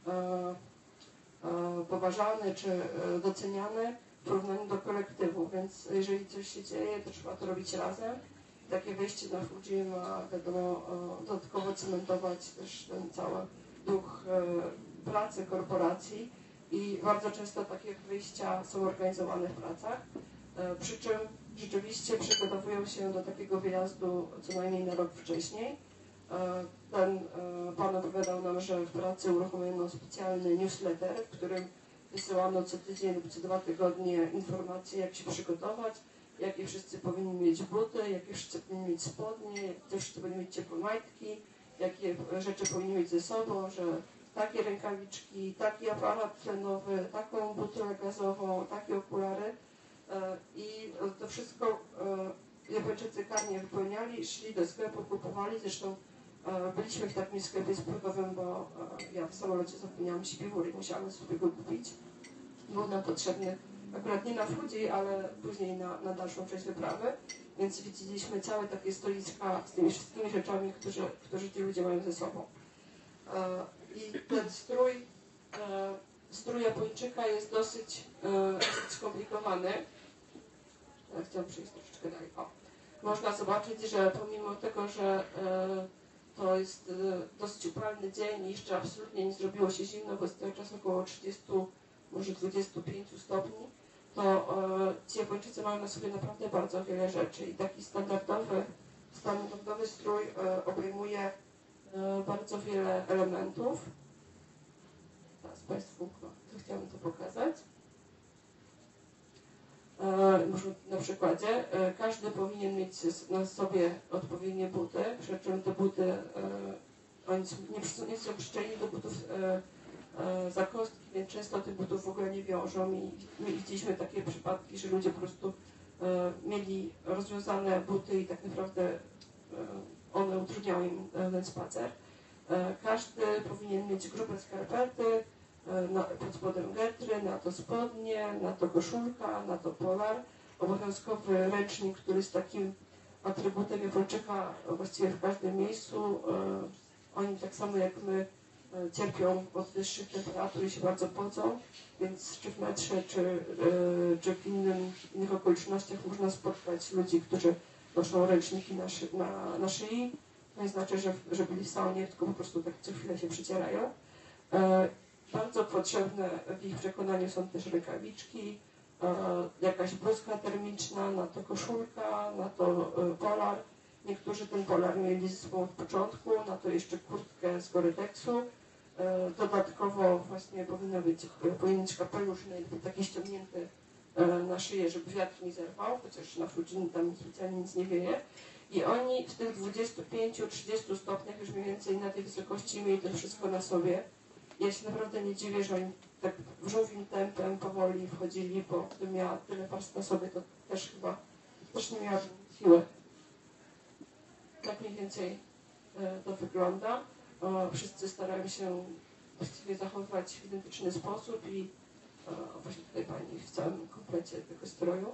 poważany czy doceniany w porównaniu do kolektywu, więc jeżeli coś się dzieje, to trzeba to robić razem. Takie wejście na Fuji ma, wiadomo, dodatkowo cementować też ten cały duch pracy korporacji i bardzo często takie wyjścia są organizowane w pracach, e, przy czym rzeczywiście przygotowują się do takiego wyjazdu co najmniej na rok wcześniej. E, ten e, pan opowiadał nam, że w pracy uruchomiono specjalny newsletter, w którym wysyłano co tydzień lub co dwa tygodnie informacje, jak się przygotować, jakie wszyscy powinni mieć buty, jakie wszyscy powinni mieć spodnie, jakie wszyscy powinni mieć ciepłe majtki, jakie rzeczy powinni mieć ze sobą, że takie rękawiczki, taki aparat tlenowy, taką butelę gazową, takie okulary i to wszystko Japończycy karnie wypełniali, szli do sklepu, kupowali. Zresztą byliśmy w takim sklepie spływowym, bo ja w samolocie zapomniałam śpiwór i musiałam sobie go kupić. Był nam potrzebny akurat nie na Fuji, ale później na, na dalszą część wyprawy, więc widzieliśmy całe takie stoiska z tymi wszystkimi rzeczami, które, które ci ludzie mają ze sobą. I ten strój, e, strój Japończyka jest dosyć, e, dosyć skomplikowany. Ja chciałam przejść troszeczkę dalej. O. Można zobaczyć, że pomimo tego, że e, to jest e, dosyć uproszczone, upalny dzień i jeszcze absolutnie nie zrobiło się zimno, bo jest cały czas około trzydziestu, może dwudziestu pięciu stopni, to e, ci Japończycy mają na sobie naprawdę bardzo wiele rzeczy i taki standardowy, standardowy strój e, obejmuje e, bardzo wiele elementów. Teraz Państwu no, to chciałabym to pokazać. E, może na przykładzie, e, każdy powinien mieć na sobie odpowiednie buty, przy czym te buty, e, oni są, nie, nie są przyczajeni do butów e, e, za kostki, więc często tych butów w ogóle nie wiążą i my widzieliśmy takie przypadki, że ludzie po prostu e, mieli rozwiązane buty i tak naprawdę e, one utrudniały im e, ten spacer. E, każdy powinien mieć grube skarpety, na, pod spodem getry, na to spodnie, na to koszulka, na to polar. Obowiązkowy ręcznik, który jest takim atrybutem Japończyka właściwie w każdym miejscu. E, oni tak samo jak my e, cierpią od wyższych temperatur i się bardzo pocą, więc czy w metrze, czy, e, czy w innym, innych okolicznościach można spotkać ludzi, którzy noszą ręczniki na, szy, na, na szyi. To nie znaczy, że, że byli w saunie, tylko po prostu tak co chwilę się przycierają. E, Bardzo potrzebne w ich przekonaniu są też rękawiczki, e, jakaś bluzka termiczna, na to koszulka, na to e, polar. Niektórzy ten polar mieli ze sobą od początku, na to jeszcze kurtkę z Gore-Texu. E, dodatkowo właśnie powinno być, powinien być kapelusz taki ściągnięty e, na szyję, żeby wiatr nie zerwał, chociaż na Fuji tam specjalnie nic nie wieje. I oni w tych dwudziestu pięciu trzydziestu stopniach już mniej więcej na tej wysokości mieli to wszystko na sobie. Ja się naprawdę nie dziwię, że oni tak żółwim tempem powoli wchodzili, bo gdybym miała tyle warstw na sobie, to też chyba też nie miałabym siły. Tak mniej więcej e, to wygląda. O, wszyscy starają się właściwie zachowywać w identyczny sposób i o, właśnie tutaj pani w całym komplecie tego stroju.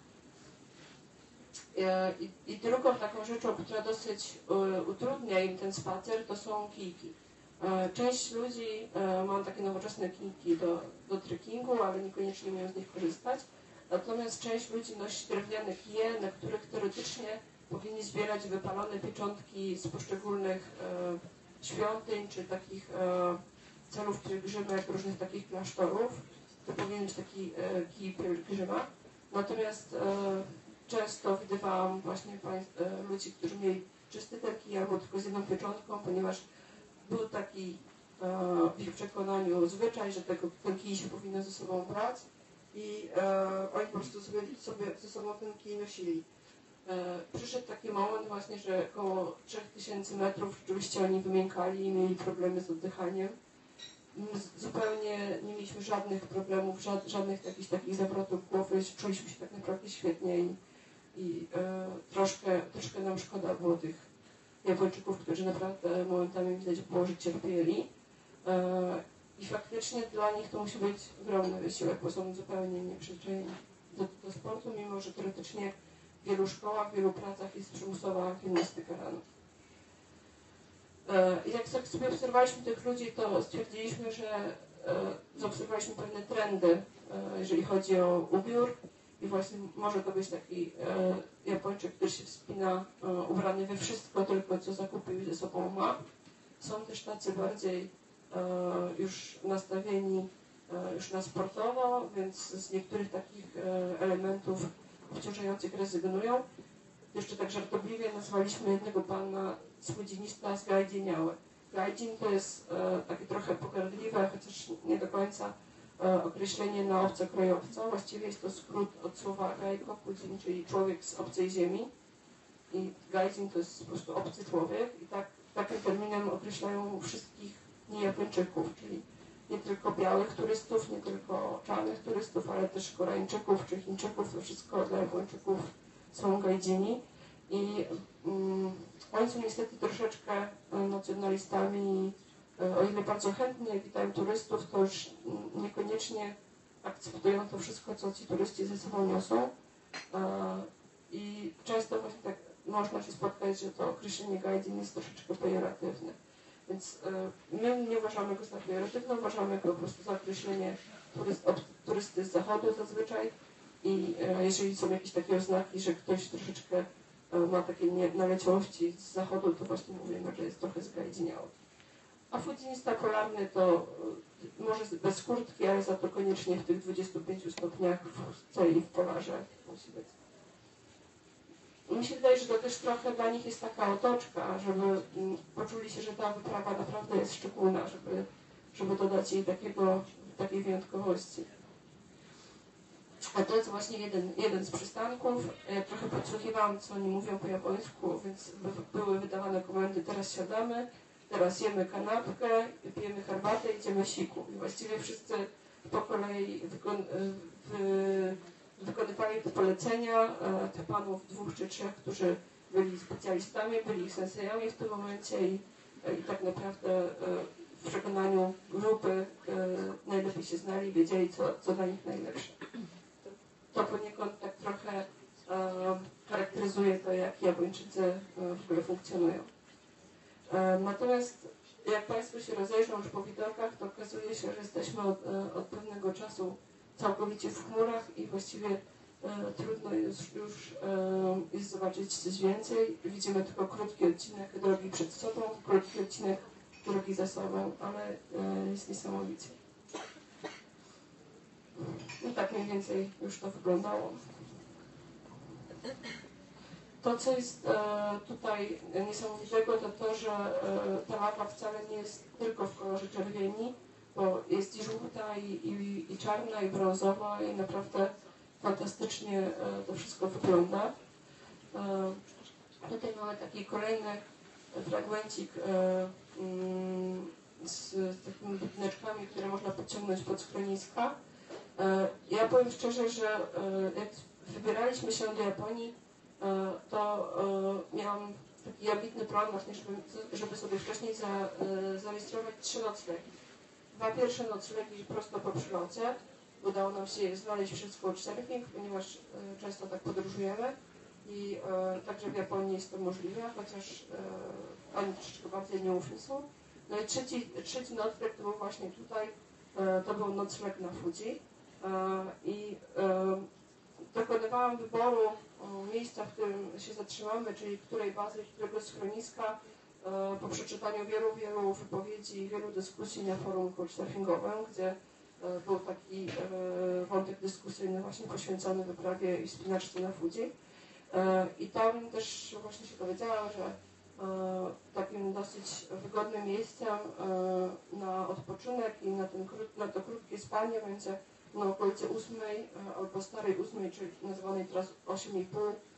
E, i, I drugą taką rzeczą, która dosyć e, utrudnia im ten spacer, to są kijki. Część ludzi e, ma takie nowoczesne kijki do, do trekkingu, ale niekoniecznie umieją z nich korzystać. Natomiast część ludzi nosi drewniane kije, na których teoretycznie powinni zbierać wypalone pieczątki z poszczególnych e, świątyń, czy takich e, celów pielgrzymek, różnych takich klasztorów. To powinien być taki e, kij pielgrzyma. Natomiast e, często widywałam właśnie państw, e, ludzi, którzy mieli czysty ten kij albo tylko z jedną pieczątką, ponieważ był taki e, w ich przekonaniu zwyczaj, że tego, ten kij się powinno ze sobą brać i e, oni po prostu sobie, sobie ze sobą ten kij nosili. E, przyszedł taki moment właśnie, że około trzech tysięcy metrów rzeczywiście oni wymiękali i mieli problemy z oddychaniem. Zupełnie nie mieliśmy żadnych problemów, żad, żadnych jakichś takich zawrotów głowy, czuliśmy się tak naprawdę świetnie i, i e, troszkę, troszkę nam szkoda było tych Japończyków, którzy naprawdę momentami widać było, że cierpieli. E, I faktycznie dla nich to musi być ogromny wysiłek, bo są zupełnie nieprzyzwyczajeni do, do sportu, mimo że teoretycznie w wielu szkołach, w wielu pracach jest przymusowa gimnastyka rano. E, I jak sobie obserwowaliśmy tych ludzi, to stwierdziliśmy, że e, zaobserwowaliśmy pewne trendy, e, jeżeli chodzi o ubiór. I właśnie może to być taki e, Japończyk, który się wspina, e, ubrany we wszystko, tylko co zakupił i ze sobą ma. Są też tacy bardziej e, już nastawieni e, już na sportowo, więc z niektórych takich e, elementów obciążających rezygnują. Jeszcze tak żartobliwie nazwaliśmy jednego pana słodzinista z gaijiniały. Gaijin to jest e, takie trochę pogardliwe, chociaż nie do końca określenie na obcokrajowca. Właściwie jest to skrót od słowa gaiko kujin, czyli człowiek z obcej ziemi. I gaijin to jest po prostu obcy człowiek. I tak, takim terminem określają wszystkich nie-Japończyków, czyli nie tylko białych turystów, nie tylko czarnych turystów, ale też Koreańczyków czy Chińczyków. To wszystko dla Japończyków są gaijini. I um, oni są niestety troszeczkę nacjonalistami. O ile bardzo chętnie witają turystów, to już niekoniecznie akceptują to wszystko, co ci turyści ze sobą niosą. I często właśnie tak można się spotkać, że to określenie gaijin jest troszeczkę pejoratywne. Więc my nie uważamy go za pejoratywne, uważamy go po prostu za określenie turyst, turysty z zachodu zazwyczaj. I jeżeli są jakieś takie oznaki, że ktoś troszeczkę ma takie naleciałości z zachodu, to właśnie mówimy, że jest trochę zgaijiniały. a fudzista polarny to y, może bez kurtki, ale za to koniecznie w tych dwudziestu pięciu stopniach w C i w polarze musi być. Mi się wydaje, że to też trochę dla nich jest taka otoczka, żeby mm, poczuli się, że ta wyprawa naprawdę jest szczególna, żeby, żeby dodać jej takiego, takiej wyjątkowości. A to jest właśnie jeden, jeden z przystanków. Ja trochę podsłuchiwałam, co oni mówią po japońsku, więc były wydawane komendy: teraz siadamy, teraz jemy kanapkę, pijemy herbatę, idziemy siku. I właściwie wszyscy po kolei wykon, wy, wykonywali te polecenia, tych panów dwóch czy trzech, którzy byli specjalistami, byli sensejami w tym momencie i, i tak naprawdę w przekonaniu grupy najlepiej się znali, wiedzieli, co, co dla nich najlepsze. To poniekąd tak trochę e, charakteryzuje to, jak Japończycy e, w ogóle funkcjonują. E, natomiast jak Państwo się rozejrzą już po widokach, to okazuje się, że jesteśmy od, e, od pewnego czasu całkowicie w chmurach i właściwie e, trudno już, już e, jest zobaczyć coś więcej. Widzimy tylko krótki odcinek drogi przed sobą, krótki odcinek drogi za sobą, ale e, jest niesamowicie. I tak mniej więcej już to wyglądało. To, co jest e, tutaj niesamowitego, to to, że e, ta lawa wcale nie jest tylko w kolorze czerwieni, bo jest i żółta, i, i, i czarna, i brązowa, i naprawdę fantastycznie e, to wszystko wygląda. E, tutaj mamy taki kolejny fragmencik e, mm, z, z takimi budyneczkami, które można podciągnąć pod schroniska. Ja powiem szczerze, że jak wybieraliśmy się do Japonii, to miałam taki ambitny plan właśnie, żeby, żeby sobie wcześniej za, zarejestrować trzy noclegi. Dwa pierwsze noclegi prosto po przylocie. Udało nam się je znaleźć przez couchsurfing, ponieważ często tak podróżujemy i także w Japonii jest to możliwe, chociaż oni troszeczkę bardziej nieufni są. No i trzeci, trzeci nocleg to był właśnie tutaj, to był nocleg na Fudzi. I dokonywałam wyboru miejsca, w którym się zatrzymamy, czyli której bazy, którego schroniska, po przeczytaniu wielu, wielu wypowiedzi, wielu dyskusji na forum couchsurfingowym, gdzie był taki wątek dyskusyjny właśnie poświęcony wyprawie i wspinaczce na Fudzi. I tam też właśnie się dowiedziałam, że takim dosyć wygodnym miejscem na odpoczynek i na, ten, na to krótkie spanie będzie na okolicy ósmej albo starej ósmej, czyli nazywanej teraz osiem i pół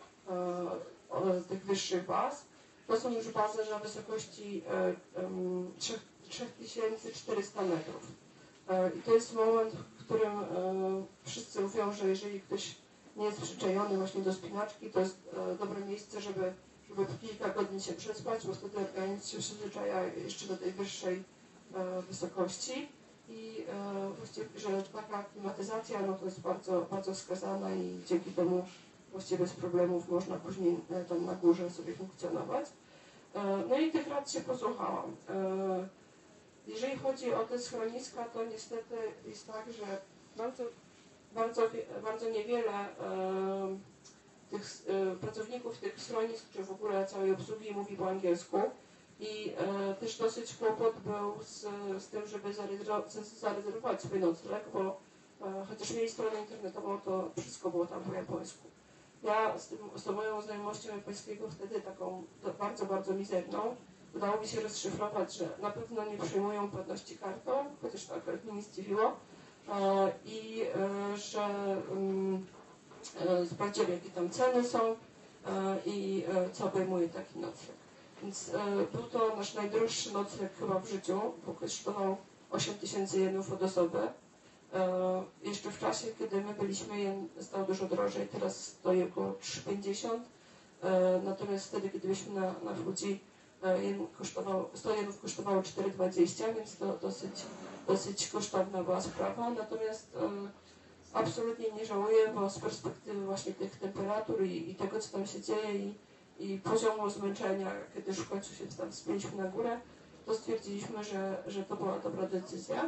tych wyższych baz. To są już bazy na wysokości trzy tysiące czterysta metrów. I to jest moment, w którym wszyscy mówią, że jeżeli ktoś nie jest przyczajony właśnie do spinaczki, to jest dobre miejsce, żeby, żeby kilka godzin się przespać, bo wtedy organizm się przyzwyczaja jeszcze do tej wyższej wysokości. I e, właściwie, że taka klimatyzacja no to jest bardzo, bardzo wskazana i dzięki temu właściwie bez problemów można później e, tam na górze sobie funkcjonować. E, no i tych rad się posłuchałam. E, jeżeli chodzi o te schroniska, to niestety jest tak, że bardzo, bardzo, bardzo niewiele e, tych e, pracowników tych schronisk, czy w ogóle całej obsługi mówi po angielsku. I e, też dosyć kłopot był z, z tym, żeby zarezerwować swój nocleg, bo e, chociaż mieli stronę internetową, to wszystko było tam po japońsku. Ja z, tym, z tą moją znajomością japońskiego wtedy taką to bardzo, bardzo mizerną, udało mi się rozszyfrować, że na pewno nie przyjmują płatności kartą, chociaż to akurat mnie nie zdziwiło, e, i e, że um, e, sprawdziłem, jakie tam ceny są e, i e, co obejmuje taki nocleg. Więc e, był to nasz najdroższy nocleg chyba w życiu, bo kosztował osiem tysięcy jenów od osoby. E, jeszcze w czasie, kiedy my byliśmy, jen stał dużo drożej, teraz stoi około trzy pięćdziesiąt. E, natomiast wtedy, kiedy byliśmy na, na Fudzi, e, jen kosztował, sto jenów kosztowało cztery dwadzieścia, więc to dosyć, dosyć kosztowna była sprawa. Natomiast e, absolutnie nie żałuję, bo z perspektywy właśnie tych temperatur i, i tego, co tam się dzieje i i poziomu zmęczenia, kiedy już w końcu się tam wspięliśmy na górę, to stwierdziliśmy, że, że to była dobra decyzja.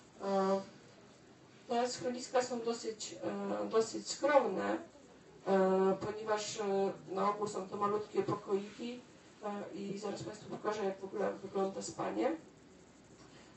Te schroniska są dosyć, dosyć skromne, ponieważ na ogół są to malutkie pokoiki i zaraz Państwu pokażę, jak w ogóle wygląda spanie.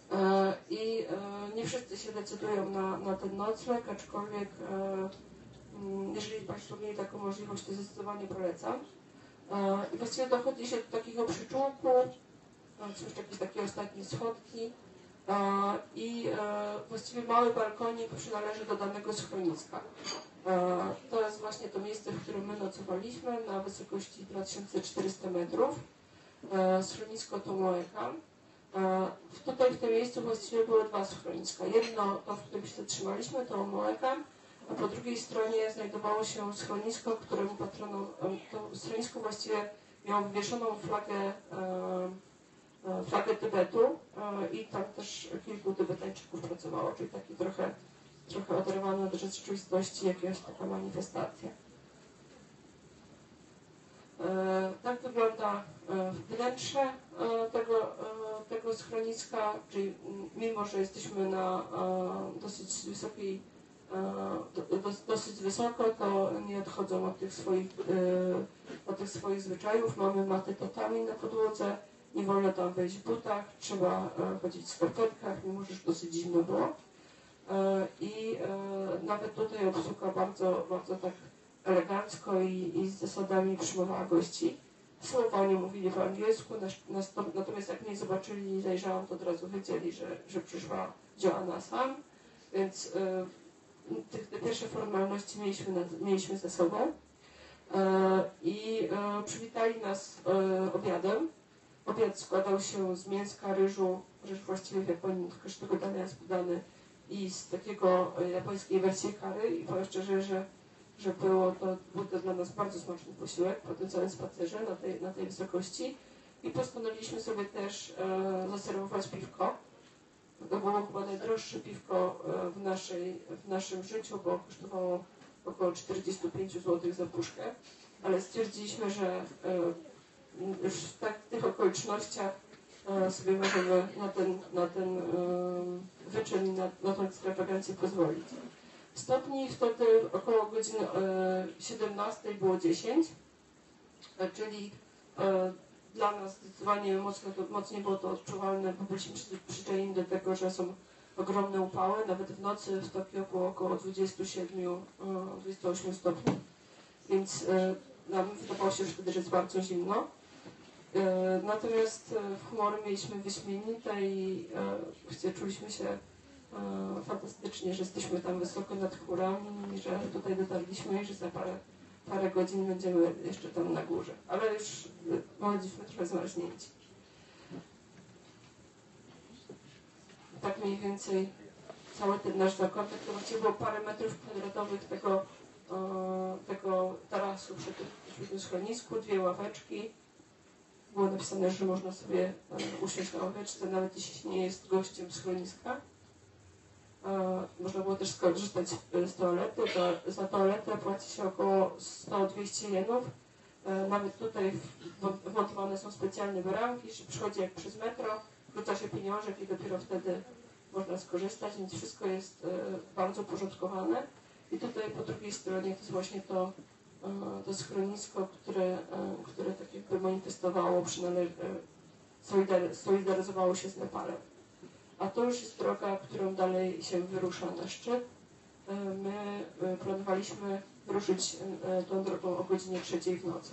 I nie wszyscy się decydują na, na ten nocleg, aczkolwiek jeżeli Państwo mieli taką możliwość, to zdecydowanie polecam. I właściwie dochodzi się do takiego przyczółku, coś jakieś takie ostatnie schodki i właściwie mały balkonik przynależy do danego schroniska. To jest właśnie to miejsce, w którym my nocowaliśmy na wysokości dwa tysiące czterysta metrów. Schronisko to Moekan. Tutaj w tym miejscu właściwie były dwa schroniska. Jedno, to w którym się zatrzymaliśmy, to Moekan, a po drugiej stronie znajdowało się schronisko, któremu patronom, to schronisko właściwie miało wywieszoną flagę, flagę Tybetu i tam też kilku Tybetańczyków pracowało, czyli taki trochę, trochę oderwany od rzeczywistości, jakaś taka manifestacja. Tak wygląda wnętrze tego, tego schroniska, czyli mimo, że jesteśmy na dosyć wysokiej, dosyć wysoko, to nie odchodzą od tych swoich, od tych swoich zwyczajów. Mamy maty tatami na podłodze, nie wolno tam wejść w butach, trzeba chodzić w skarpetkach, mimo że już dosyć zimno było. I nawet tutaj obsługa bardzo, bardzo tak elegancko i, i z zasadami przyjmowała gości. Słowa nie mówili po angielsku, natomiast jak mnie zobaczyli i zajrzałam, to od razu wiedzieli, że, że przyszła Joanna Sam, więc y, te, te pierwsze formalności mieliśmy, na, mieliśmy ze sobą y, i y, przywitali nas y, obiadem. Obiad składał się z mięska, ryżu, ryż właściwie w Japonii każdego dania jest podany, i z takiego y, japońskiej wersji curry i powiem szczerze, że że było to, był to dla nas bardzo smaczny posiłek po tym całym spacerze na tej, na tej wysokości i postanowiliśmy sobie też e, zaserwować piwko. To było chyba najdroższe piwko e, w, naszej, w naszym życiu, bo kosztowało około czterdzieści pięć złotych za puszkę, ale stwierdziliśmy, że e, już w tak, tych okolicznościach e, sobie możemy na ten, na ten e, wyczyn, na, na tą ekstrawagancję pozwolić. Stopni wtedy około godziny siedemnastej było dziesięć, czyli e, dla nas zdecydowanie mocno to, mocniej było to odczuwalne, bo byliśmy przyzwyczajeni do tego, że są ogromne upały, nawet w nocy w Tokio było około dwadzieścia siedem do dwudziestu ośmiu stopni, więc e, nam wydawało się wtedy, że jest bardzo zimno. E, natomiast w humory mieliśmy wyśmienite i e, czuliśmy się E, fantastycznie, że jesteśmy tam wysoko nad chmurami i że tutaj dotarliśmy i że za parę, parę godzin będziemy jeszcze tam na górze. Ale już byliśmy trochę zmarznięci. Tak mniej więcej cały ten nasz zakątek to właściwie było parę metrów kwadratowych tego, e, tego tarasu przy tym, przy tym schronisku, dwie ławeczki. Było napisane, że można sobie e, usiąść na ławeczce, nawet jeśli się nie jest gościem schroniska. E, można było też skorzystać z toalety. To, za toaletę płaci się około sto do dwustu jenów. E, nawet tutaj wmontowane są specjalne baranki, że przychodzi jak przez metro, wrzuca się pieniążek i dopiero wtedy można skorzystać, więc wszystko jest e, bardzo uporządkowane. I tutaj po drugiej stronie to jest właśnie to, e, to schronisko, które, e, które tak jakby manifestowało, przynale- solidar- solidaryzowało się z Nepalem. A to już jest droga, którą dalej się wyrusza na szczyt. My planowaliśmy wyruszyć tą drogą o godzinie trzeciej w nocy.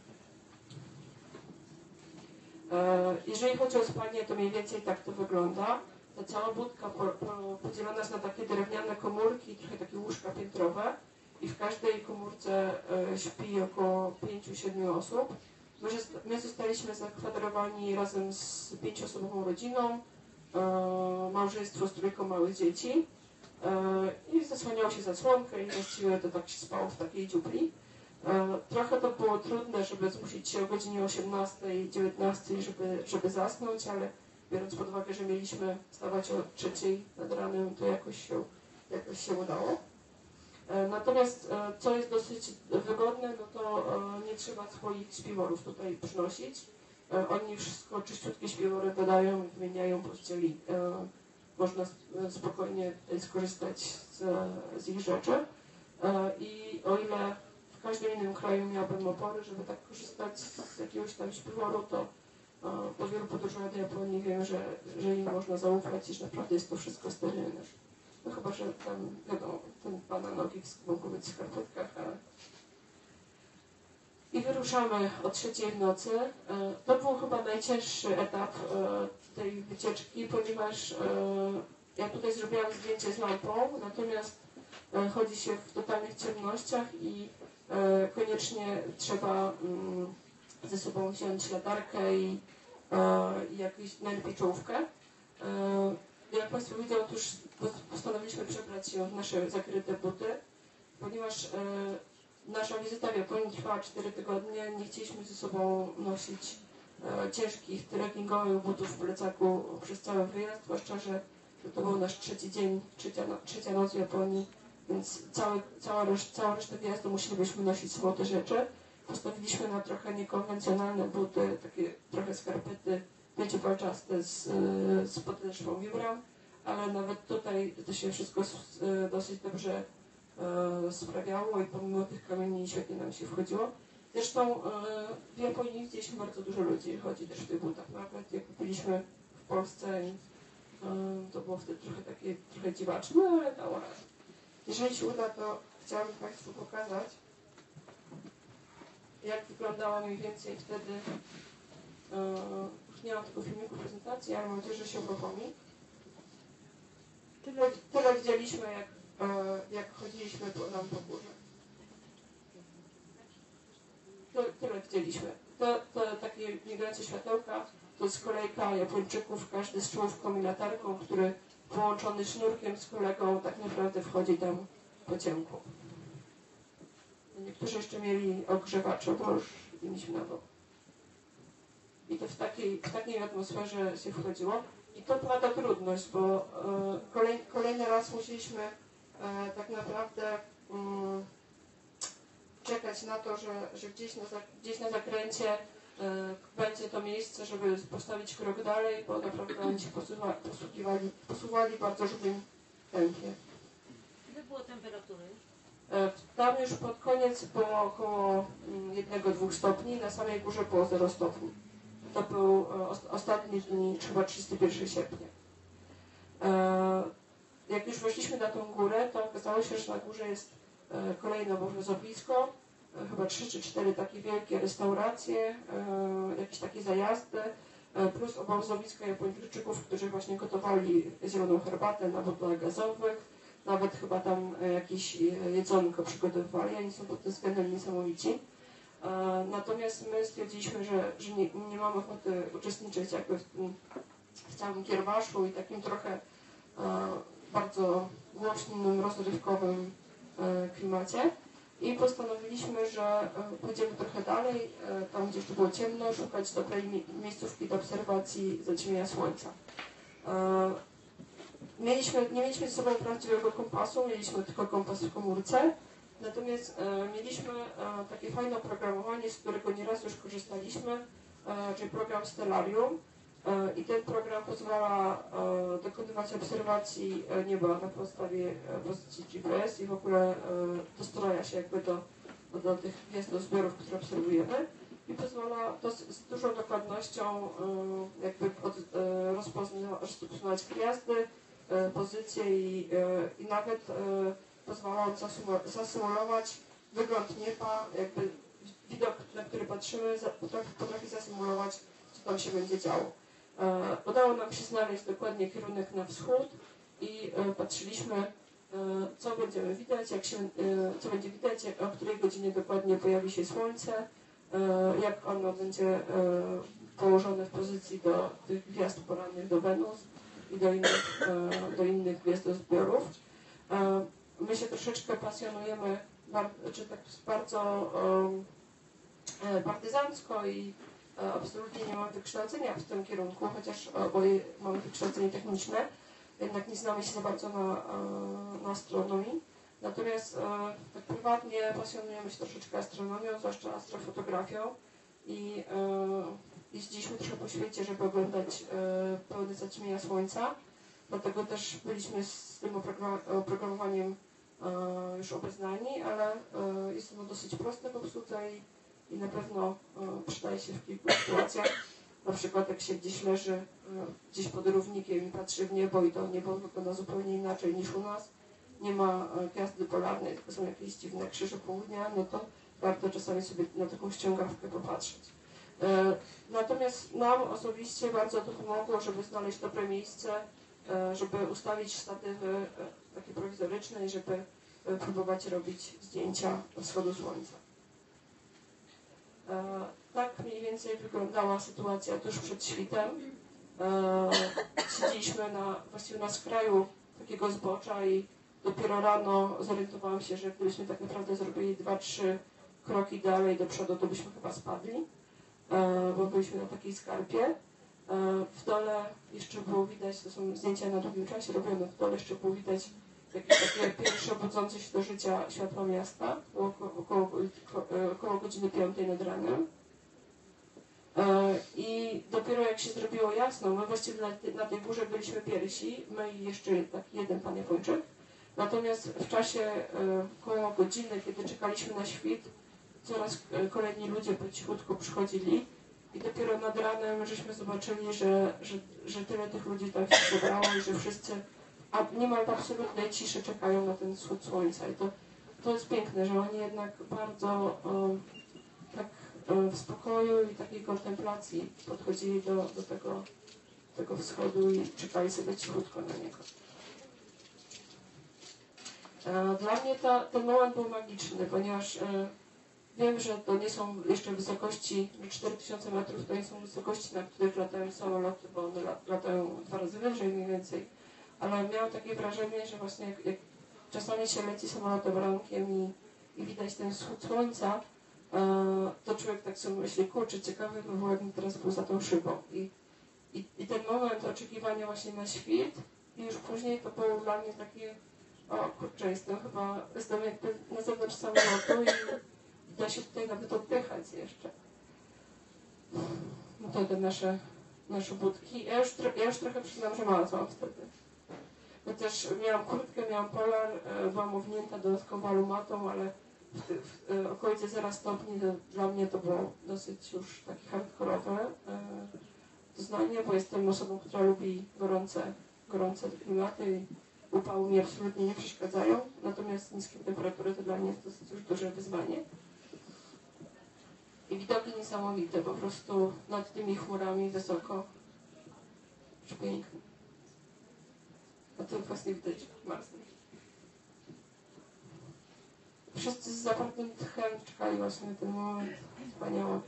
Jeżeli chodzi o spanie, to mniej więcej tak to wygląda. Ta cała budka podzielona jest na takie drewniane komórki, trochę takie łóżka piętrowe i w każdej komórce śpi około pięciu siedmiu osób. My zostaliśmy zakwaterowani razem z pięcioosobową rodziną, małżeństwo z trójką małych dzieci i zasłaniało się zasłonkę i właściwie to tak się spało w takiej dziupli. Trochę to było trudne, żeby zmusić się o godzinie osiemnastej, dziewiętnastej, żeby, żeby zasnąć, ale biorąc pod uwagę, że mieliśmy wstawać o trzeciej nad ranem, to jakoś się, jakoś się udało. Natomiast co jest dosyć wygodne, no to nie trzeba swoich śpiworów tutaj przynosić. Oni wszystko czyściutkie śpiwory dodają i wymieniają pościeli. Można spokojnie skorzystać z, z ich rzeczy. I o ile w każdym innym kraju miałbym opory, żeby tak korzystać z jakiegoś tam śpiworu, to po wielu podróżach do Japonii wiem, że, że im można zaufać i że naprawdę jest to wszystko sterylne. No chyba, że tam, wiadomo, ten pana nogi mogą być w skarpetkach, ale... I wyruszamy o trzeciej w nocy. To był chyba najcięższy etap tej wycieczki, ponieważ ja tutaj zrobiłam zdjęcie z lampą, natomiast chodzi się w totalnych ciemnościach i koniecznie trzeba ze sobą wziąć latarkę i, i jakąś najlepiej czołówkę. Jak Państwo widzą, otóż postanowiliśmy przebrać się w nasze zakryte buty, ponieważ nasza wizyta w Japonii trwała cztery tygodnie, nie chcieliśmy ze sobą nosić e, ciężkich trekkingowych butów w plecaku przez cały wyjazd, zwłaszcza, że to był nasz trzeci dzień, trzecia, no, trzecia noc w Japonii, więc cały, cała, reszt, cała resztę wyjazdu musielibyśmy nosić złote rzeczy. Postawiliśmy na trochę niekonwencjonalne buty, takie trochę skarpety pięciopalczaste z, z podeszwą Vibram, ale nawet tutaj to się wszystko z, dosyć dobrze sprawiało i pomimo tych kamieni świetnie nam się wchodziło. Zresztą w Japonii widzieliśmy bardzo dużo ludzi, chodzi też w tych butach. Nawet jak kupiliśmy w Polsce, to było wtedy trochę takie, trochę dziwaczne, no ale dało radę. Jeżeli się uda, to chciałabym Państwu pokazać, jak wyglądała mniej więcej wtedy, już nie mam tylko filmiku prezentacji, ale mam nadzieję, że się uruchomi. Tyle, tyle widzieliśmy, jak jak chodziliśmy po, nam po górze. To, tyle widzieliśmy. To, to takie migające światełka, to jest kolejka Japończyków, każdy z czołówką i latarką, który połączony sznurkiem z kolegą tak naprawdę wchodzi tam po ciemku. Niektórzy jeszcze mieli ogrzewacze, bo już mieliśmy na to. I to w takiej, w takiej atmosferze się wchodziło. I to była ta trudność, bo e, kolej, kolejny raz musieliśmy E, tak naprawdę um, czekać na to, że, że gdzieś, na, gdzieś na zakręcie e, będzie to miejsce, żeby postawić krok dalej, bo naprawdę oni się posuwa, posługiwali, posuwali w bardzo żywym tempie. Ile było temperatury? E, tam już pod koniec było około jednego do dwóch stopni, na samej górze było zero stopni. To był e, ostatni dzień, chyba trzydziestego pierwszego sierpnia. E, Jak już weszliśmy na tą górę, to okazało się, że na górze jest e, kolejne obozowisko, e, chyba trzy czy cztery takie wielkie restauracje, e, jakieś takie zajazdy, e, plus obozowiska Japończyków, którzy właśnie gotowali zieloną herbatę na botłach gazowych, nawet chyba tam e, jakieś jedzonko przygotowywali, oni są pod tym względem niesamowici. E, natomiast my stwierdziliśmy, że, że nie, nie mamy ochoty uczestniczyć jakby w tym w całym kiermaszu i takim trochę e, bardzo głośnym, rozrywkowym e, klimacie i postanowiliśmy, że e, pójdziemy trochę dalej, e, tam gdzie jeszcze było ciemno, szukać dobrej mi miejscówki do obserwacji zaćmienia słońca. E, mieliśmy, nie mieliśmy z sobą prawdziwego kompasu, mieliśmy tylko kompas w komórce, natomiast e, mieliśmy e, takie fajne oprogramowanie, z którego nieraz już korzystaliśmy, e, czyli program Stellarium. I ten program pozwala e, dokonywać obserwacji nieba na podstawie pozycji G P S i w ogóle e, dostroja się jakby do, do tych gwiazdozbiorów, które obserwujemy i pozwala to z, z dużą dokładnością e, jakby od, e, rozpoznawać, rozpoznawać gwiazdy, e, pozycje i, e, i nawet e, pozwala zasymulować wygląd nieba, jakby widok, na który patrzymy, potrafi, potrafi zasymulować, co tam się będzie działo. E, udało nam się znaleźć dokładnie kierunek na wschód i e, patrzyliśmy, e, co będziemy widać, jak się, e, co będzie widać, jak, o której godzinie dokładnie pojawi się słońce, e, jak ono będzie e, położone w pozycji do tych gwiazd porannych, do Wenus i do innych, e, do innych gwiazdozbiorów. E, my się troszeczkę pasjonujemy, bar, czy tak bardzo e, partyzancko i absolutnie nie mamy wykształcenia w tym kierunku, chociaż oboje mamy wykształcenie techniczne, jednak nie znamy się za bardzo na, na astronomii. Natomiast tak prywatnie pasjonujemy się troszeczkę astronomią, zwłaszcza astrofotografią i jeździliśmy trochę po świecie, żeby oglądać pełne zaćmienia słońca. Dlatego też byliśmy z tym oprogramowaniem już obeznani, ale jest ono dosyć proste w obsłudze i i na pewno e, przydaje się w kilku sytuacjach. Na przykład jak się gdzieś leży e, gdzieś pod równikiem i patrzy w niebo i to niebo wygląda zupełnie inaczej niż u nas, nie ma e, gwiazdy polarnej, tylko są jakieś dziwne krzyże południa, no to warto czasami sobie na taką ściągawkę popatrzeć. E, natomiast nam osobiście bardzo to pomogło, żeby znaleźć dobre miejsce, e, żeby ustawić statywy e, takie prowizoryczne i żeby e, próbować robić zdjęcia wschodu słońca. E, tak mniej więcej wyglądała sytuacja tuż przed świtem. E, siedzieliśmy na, właściwie na skraju takiego zbocza i dopiero rano zorientowałam się, że gdybyśmy tak naprawdę zrobili dwa, trzy kroki dalej do przodu, to byśmy chyba spadli, e, bo byliśmy na takiej skarpie. E, w dole jeszcze było widać, to są zdjęcia na długim czasie robione, w dole jeszcze było widać jakieś takie pierwsze budzące się do życia światła miasta, około, około, około godziny piątej nad ranem. I dopiero jak się zrobiło jasno, my właściwie na, na tej górze byliśmy pierwsi, my i jeszcze taki jeden pan Japończyk. Natomiast w czasie około godziny, kiedy czekaliśmy na świt, coraz kolejni ludzie po cichutku przychodzili i dopiero nad ranem żeśmy zobaczyli, że, że, że tyle tych ludzi tam się zebrało i że wszyscy a niemal w absolutnej ciszy czekają na ten wschód słońca. I to, to jest piękne, że oni jednak bardzo um, tak um, w spokoju i takiej kontemplacji podchodzili do, do tego, tego wschodu i czekali sobie cichutko na niego. E, dla mnie ta, ten moment był magiczny, ponieważ e, wiem, że to nie są jeszcze wysokości, cztery tysiące metrów to nie są wysokości, na których latają samoloty, bo one latają dwa razy wyżej mniej więcej. Ale miałam takie wrażenie, że właśnie jak, jak czasami się leci samolotem rankiem i, i widać ten wschód słońca, e, to człowiek tak sobie myśli, kurczę, ciekawy by było, jakbym teraz był za tą szybą. I, i, I ten moment oczekiwania właśnie na świt i już później to było dla mnie takie, o kurczę, jestem chyba, jestem jakby na zewnątrz samolotu i da się tutaj nawet oddychać jeszcze. No to te nasze, nasze budki. Ja już, ja już trochę przyznam, że marzłam wtedy. Ja też miałam kurtkę, miałam polar, byłam owinięta dodatkowo alumatą, ale w, w, w okolicy zera stopni to, dla mnie to było dosyć już takie hardkorowe e, doznanie, bo jestem osobą, która lubi gorące, gorące klimaty i upały mi absolutnie nie przeszkadzają, natomiast niskie temperatury to dla mnie jest dosyć już duże wyzwanie. I widoki niesamowite, po prostu nad tymi chmurami wysoko, piękne. A to właśnie widać Marsy. Wszyscy z zapartym tchem czekali właśnie na ten moment. Wspaniały.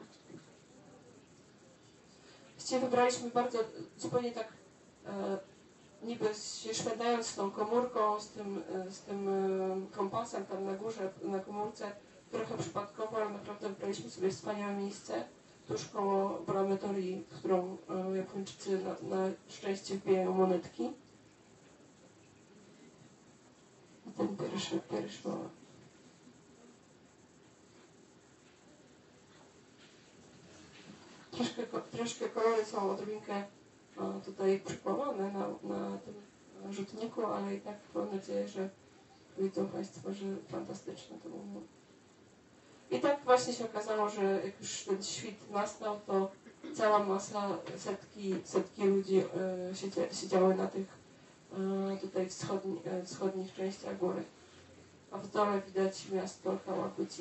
Właściwie wybraliśmy bardzo, zupełnie tak e, niby się szwendając z tą komórką, z tym, e, z tym e, kompasem tam na górze, na komórce, trochę przypadkowo, ale naprawdę wybraliśmy sobie wspaniałe miejsce tuż koło bramy Torii, w którą e, Japończycy na, na szczęście wbijają monetki. Ten pierwszy, pierwszy moment. Troszkę, troszkę kolory są odrobinkę o, tutaj przypłamane na, na tym rzutniku, ale i tak mam nadzieję, że widzą Państwo, że fantastyczne to było. I tak właśnie się okazało, że jak już ten świt nastał, to cała masa, setki, setki ludzi y, siedzia, siedziały na tych tutaj wschodni, wschodnich częściach góry. A w dole widać miasto Kawaguchi.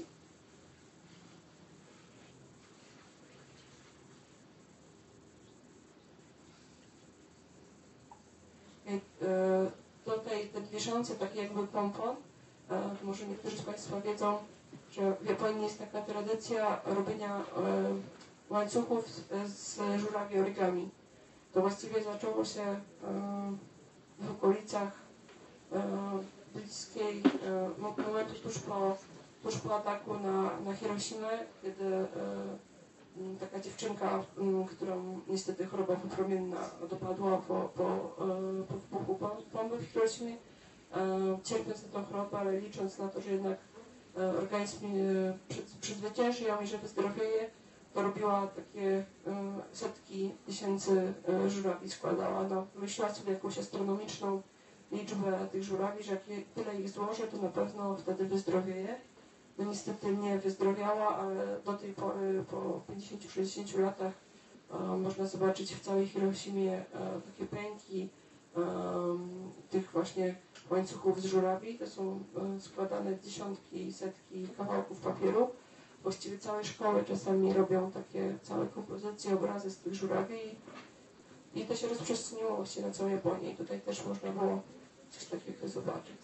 Tutaj ten wieszający taki jakby pompon, może niektórzy z Państwa wiedzą, że w Japonii jest taka tradycja robienia łańcuchów z żurawi origami. To właściwie zaczęło się w okolicach e, bliskiej e, momentu tuż po, tuż po ataku na, na Hiroshimę, kiedy e, taka dziewczynka, m, którą niestety choroba wypromienna dopadła po, po, e, po wybuchu bomby w Hiroshimie, e, cierpiąc na tą chorobę, ale licząc na to, że jednak e, organizm e, przezwycięży ją i że wyzdrowieje, to robiła takie y, setki tysięcy y, żurawi, składała. No, myślała sobie jakąś astronomiczną liczbę tych żurawi, że jak je, tyle ich złożę, to na pewno wtedy wyzdrowieje. No niestety nie wyzdrowiała, ale do tej pory, po pięćdziesięciu sześćdziesięciu latach, Można zobaczyć w całej Hiroshimie takie pęki tych właśnie łańcuchów z żurawi. To są składane dziesiątki, setki kawałków papieru. Właściwie całe szkoły czasami robią takie całe kompozycje, obrazy z tych żurawi i to się rozprzestrzeniło właśnie na całej Japonii. I tutaj też można było coś takiego zobaczyć.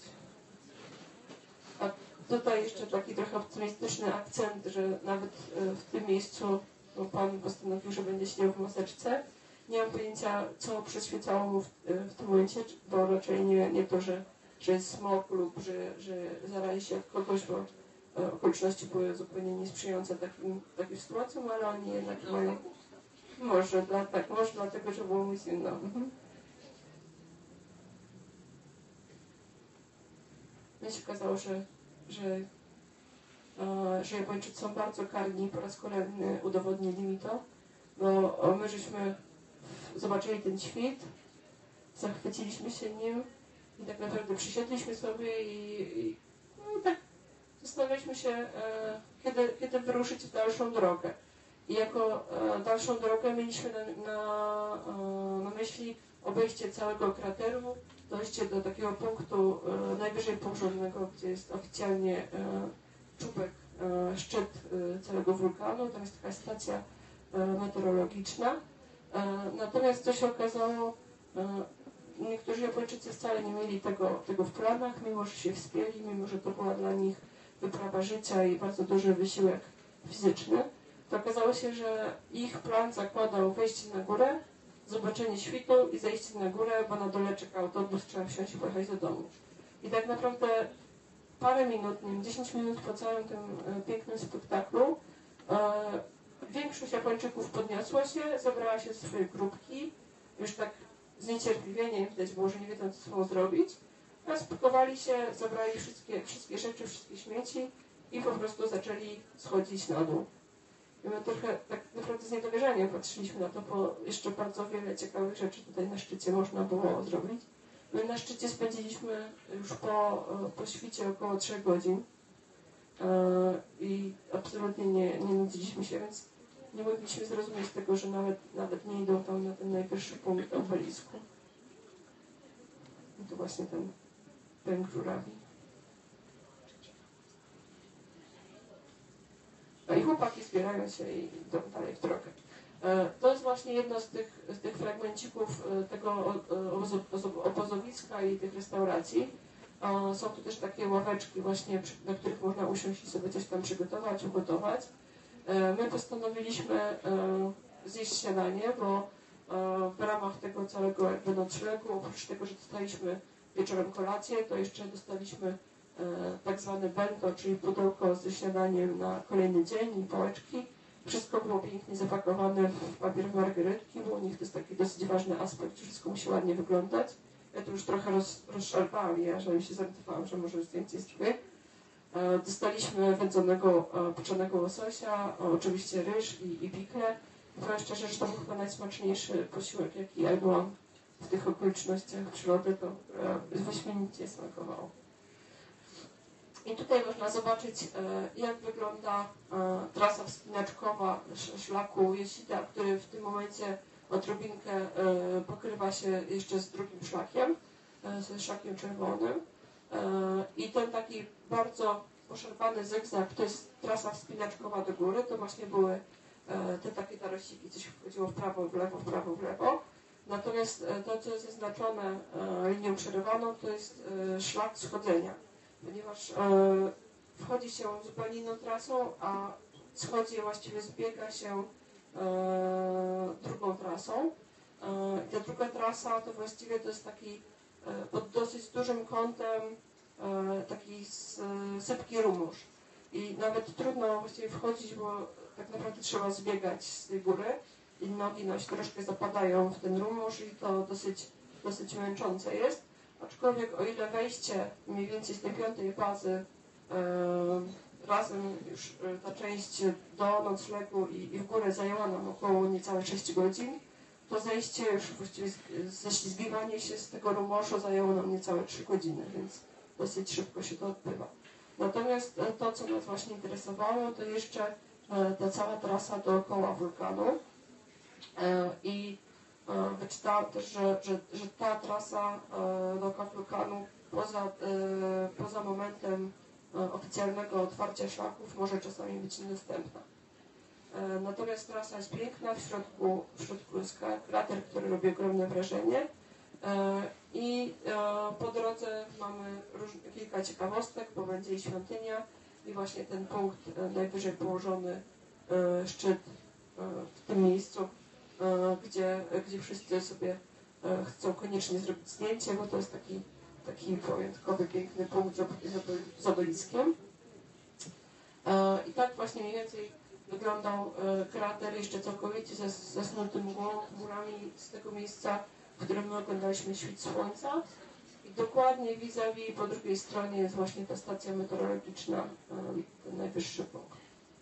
A tutaj jeszcze taki trochę optymistyczny akcent, że nawet w tym miejscu no, Pan postanowił, że będzie siedział w maseczce. Nie mam pojęcia, co przyświecało mu w, w tym momencie, bo raczej nie, nie to, że, że jest smog lub że, że zarazi się od kogoś, bo e, okoliczności były zupełnie niesprzyjające takim, takim sytuacjom, ale oni jednak mają... Może, dla, tak, może dlatego, że było mój syn. No. Mhm. Mnie się okazało, że, że, e, że Japończycy są bardzo karni. Po raz kolejny udowodnili mi to, bo my żeśmy zobaczyli ten świt, zachwyciliśmy się nim i tak naprawdę przysiedliśmy sobie i, i no, tak zastanawialiśmy się, e, kiedy, kiedy wyruszyć w dalszą drogę. I jako e, dalszą drogę mieliśmy na, na, e, na myśli obejście całego krateru, dojście do takiego punktu e, najwyżej położonego, gdzie jest oficjalnie e, czubek, e, szczyt e, całego wulkanu. Tam jest taka stacja e, meteorologiczna. E, natomiast co się okazało, e, niektórzy Japończycy wcale nie mieli tego, tego w planach, mimo że się wspięli, mimo że to była dla nich wyprawa życia i bardzo duży wysiłek fizyczny. To okazało się, że ich plan zakładał wejście na górę, zobaczenie świtu i zejście na górę, bo na dole czekał autobus, trzeba wsiąść i pojechać do domu. I tak naprawdę parę minut, nie wiem, dziesięć minut po całym tym e, pięknym spektaklu e, większość Japończyków podniosła się, zebrała się w swoje grupki, już tak z niecierpliwieniem widać było, że nie wiedzą, co chcą zrobić. A spakowali się, zabrali wszystkie, wszystkie rzeczy, wszystkie śmieci i po prostu zaczęli schodzić na dół. I my trochę tak naprawdę z niedowierzaniem patrzyliśmy na to, bo jeszcze bardzo wiele ciekawych rzeczy tutaj na szczycie można było zrobić. My na szczycie spędziliśmy już po, po świcie około trzech godzin i absolutnie nie, nie nudziliśmy się, więc nie mogliśmy zrozumieć tego, że nawet, nawet nie idą tam na ten najwyższy punkt obelisku. I to właśnie ten pęk żurawi. I chłopaki zbierają się i idą dalej w drogę. To jest właśnie jedno z tych, z tych fragmencików tego obozowiska i tych restauracji. Są tu też takie ławeczki właśnie, na których można usiąść i sobie coś tam przygotować, ugotować. My postanowiliśmy zjeść śniadanie, bo w ramach tego całego jakby noclegu, oprócz tego, że dostaliśmy wieczorem kolację, to jeszcze dostaliśmy tak zwane bento, czyli pudełko ze śniadaniem na kolejny dzień i pałeczki. Wszystko było pięknie zapakowane w papier margaretki, bo u nich to jest taki dosyć ważny aspekt, że wszystko musi ładnie wyglądać. Ja tu już trochę roz, rozszarpałam, ja że się zorientowałam, że może zdjęcie jest złe. Dostaliśmy wędzonego, pieczonego łososia, oczywiście ryż i, i pikle. Powiem szczerze, że to był chyba najsmaczniejszy posiłek, jaki jadłam w tych okolicznościach przyrody, to wyśmienicie smakowało. I tutaj można zobaczyć, jak wygląda trasa wspinaczkowa szlaku Yeshida, który w tym momencie odrobinkę pokrywa się jeszcze z drugim szlakiem, ze szlakiem czerwonym. I ten taki bardzo poszarpany zygzak, to jest trasa wspinaczkowa do góry, to właśnie były te takie tarosiki, coś wchodziło w prawo, w lewo, w prawo, w lewo. Natomiast to, co jest zaznaczone linią przerywaną, to jest szlak schodzenia, ponieważ wchodzi się zupełnie inną trasą, a schodzi, właściwie zbiega się drugą trasą. Ta druga trasa to właściwie to jest taki pod dosyć dużym kątem taki sypki rumórz. I nawet trudno właściwie wchodzić, bo tak naprawdę trzeba zbiegać z tej góry i nogi noś troszkę zapadają w ten rumórz i to dosyć, dosyć męczące jest. Aczkolwiek o ile wejście mniej więcej z tej piątej bazy e, razem już ta część do noclegu i, i w górę zajęła nam około niecałe sześć godzin, to zejście już właściwie ześlizgiwanie się z tego rumorzu zajęło nam niecałe trzy godziny, więc dosyć szybko się to odbywa. Natomiast to, co nas właśnie interesowało, to jeszcze ta cała trasa dookoła wulkanu. I wyczytałam też, że, że, że ta trasa do Kaflukanu poza, poza momentem oficjalnego otwarcia szlaków może czasami być niedostępna. Natomiast trasa jest piękna, w środku, w środku jest krater, który robi ogromne wrażenie. I po drodze mamy róż, kilka ciekawostek, bo będzie i świątynia i właśnie ten punkt najwyżej położony szczyt w tym miejscu, gdzie, gdzie wszyscy sobie chcą koniecznie zrobić zdjęcie, bo to jest taki, taki pamiątkowy, piękny punkt z obeliskiem. I tak właśnie mniej więcej wyglądał krater jeszcze całkowicie zasnuty mgłą, chmurami z tego miejsca, w którym my oglądaliśmy świt słońca. I dokładnie vis-a-vis po drugiej stronie jest właśnie ta stacja meteorologiczna, ten najwyższy punkt.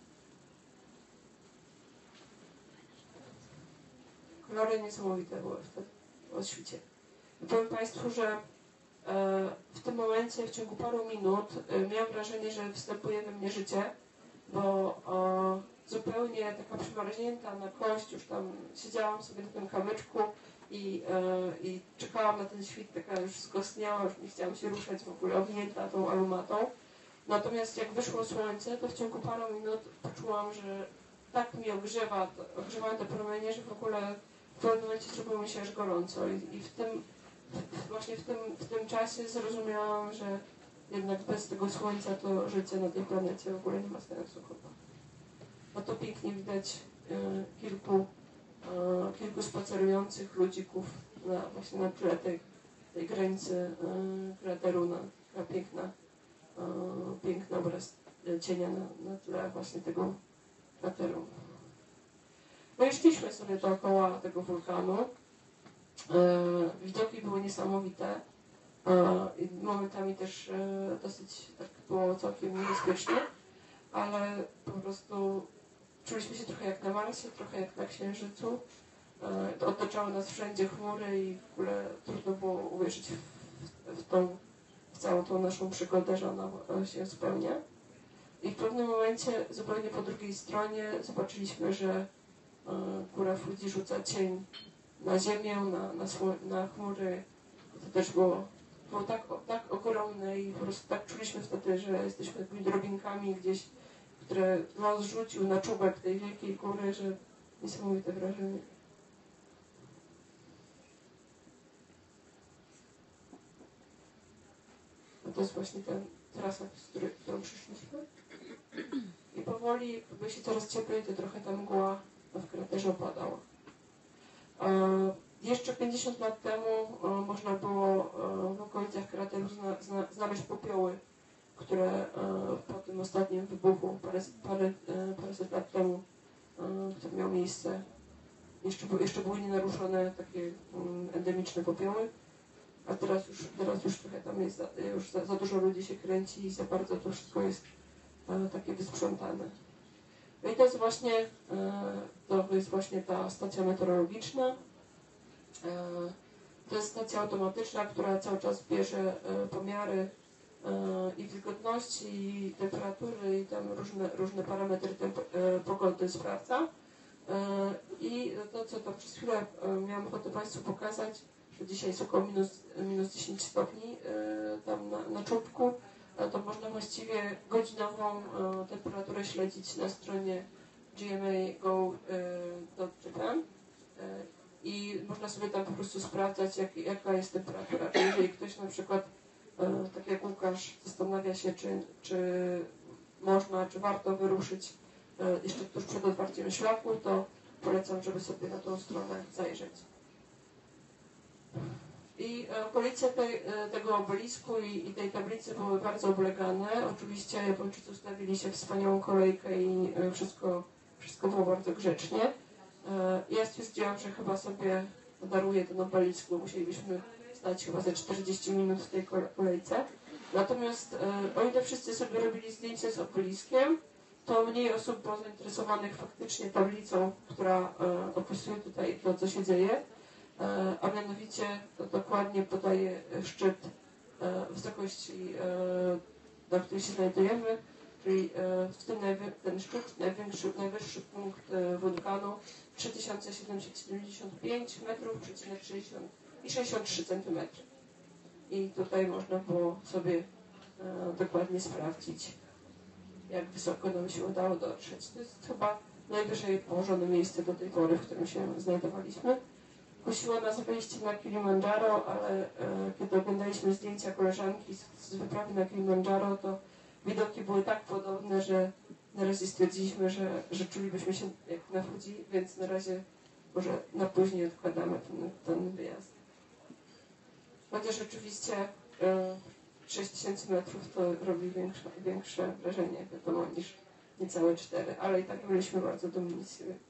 Kolory niesamowite były wtedy o świcie. I powiem Państwu, że w tym momencie, w ciągu paru minut miałam wrażenie, że wstępuje we mnie życie, bo zupełnie taka przymarznięta na kość, już tam siedziałam sobie na tym kamyczku i, i czekałam na ten świt, taka już skostniała, już nie chciałam się ruszać w ogóle, owinięta tą alumatą. Natomiast jak wyszło słońce, to w ciągu paru minut poczułam, że tak mi ogrzewa, ogrzewają te promienie, że w ogóle w pewnym momencie zrobiło mi się aż gorąco. I, i w tym, właśnie w tym, w tym czasie zrozumiałam, że jednak bez tego słońca to życie na tej planecie w ogóle nie ma sensu chyba. No to pięknie widać y, kilku, y, kilku spacerujących ludzików na, właśnie na tle tej, tej granicy y, krateru, na, na piękna, y, piękny obraz cienia na, na tle właśnie tego krateru. No i szliśmy sobie dookoła tego wulkanu. Y, widoki były niesamowite. I momentami też y, dosyć tak było całkiem niebezpiecznie, ale po prostu czuliśmy się trochę jak na Marsie, trochę jak na Księżycu. Y, otaczały nas wszędzie chmury i w ogóle trudno było uwierzyć w, w, tą, w całą tą naszą przygodę, że ona się spełnia. I w pewnym momencie, zupełnie po drugiej stronie, zobaczyliśmy, że y, góra Fuji rzuca cień na ziemię, na, na, na chmury. To też było było tak, tak ogromne i po prostu tak czuliśmy wtedy, że jesteśmy takimi drobinkami gdzieś, które los rzucił na czubek tej wielkiej góry, że niesamowite wrażenie. No to jest właśnie ta trasa, z której, którą przyszliśmy. I powoli, jakby się coraz cieplej, to trochę ta mgła w kraterze opadała. Jeszcze pięćdziesiąt lat temu e, można było e, w okolicach krateru zna, zna, znaleźć popioły, które e, po tym ostatnim wybuchu parę, parę, e, paręset lat temu, e, który miał miejsce, jeszcze, jeszcze były nienaruszone takie um, endemiczne popioły, a teraz już, teraz już trochę tam jest, za, już za, za dużo ludzi się kręci i za bardzo to wszystko jest e, takie wysprzątane. No i to jest właśnie, e, to jest właśnie ta stacja meteorologiczna. To jest stacja automatyczna, która cały czas bierze pomiary i wilgotności, i temperatury, i tam różne, różne parametry pogody sprawdza. I to, co tam przez chwilę miałam ochotę Państwu pokazać, że dzisiaj jest około minus, minus dziesięć stopni tam na, na czubku, to można właściwie godzinową temperaturę śledzić na stronie g m a go kropka japan. I można sobie tam po prostu sprawdzać, jak, jaka jest temperatura. Jeżeli ktoś na przykład, e, tak jak Łukasz, zastanawia się, czy, czy można, czy warto wyruszyć e, jeszcze tuż przed otwarciem szlaku, to polecam, żeby sobie na tą stronę zajrzeć. I okolice tej, tego obelisku i, i tej tablicy były bardzo oblegane. Oczywiście Japończycy ustawili się w wspaniałą kolejkę i e, wszystko, wszystko było bardzo grzecznie. Ja stwierdziłam, że chyba sobie daruję ten obelisk, bo musielibyśmy stać chyba za czterdzieści minut w tej kolejce. Natomiast o ile wszyscy sobie robili zdjęcie z obeliskiem, to mniej osób było zainteresowanych faktycznie tablicą, która opisuje tutaj to, co się dzieje, a mianowicie to dokładnie podaje szczyt wysokości, na której się znajdujemy. czyli w tym najwy, ten szczyt, największy, najwyższy punkt wulkanu trzy tysiące siedemset siedemdziesiąt pięć metrów, przecinek sześćdziesiąt i sześćdziesiąt trzy centymetry. I tutaj można było sobie e, dokładnie sprawdzić, jak wysoko nam się udało dotrzeć. To jest chyba najwyżej położone miejsce do tej pory, w którym się znajdowaliśmy. Kusiło nas wejście na Kilimandżaro, ale e, kiedy oglądaliśmy zdjęcia koleżanki z, z wyprawy na Kilimandżaro, to widoki były tak podobne, że na razie stwierdziliśmy, że, że czulibyśmy się jak na Fuji, więc na razie może na później odkładamy ten, ten wyjazd. Chociaż oczywiście e, sześć tysięcy metrów to robi większe, większe wrażenie, wiadomo, niż niecałe cztery, ale i tak byliśmy bardzo dumni z siebie.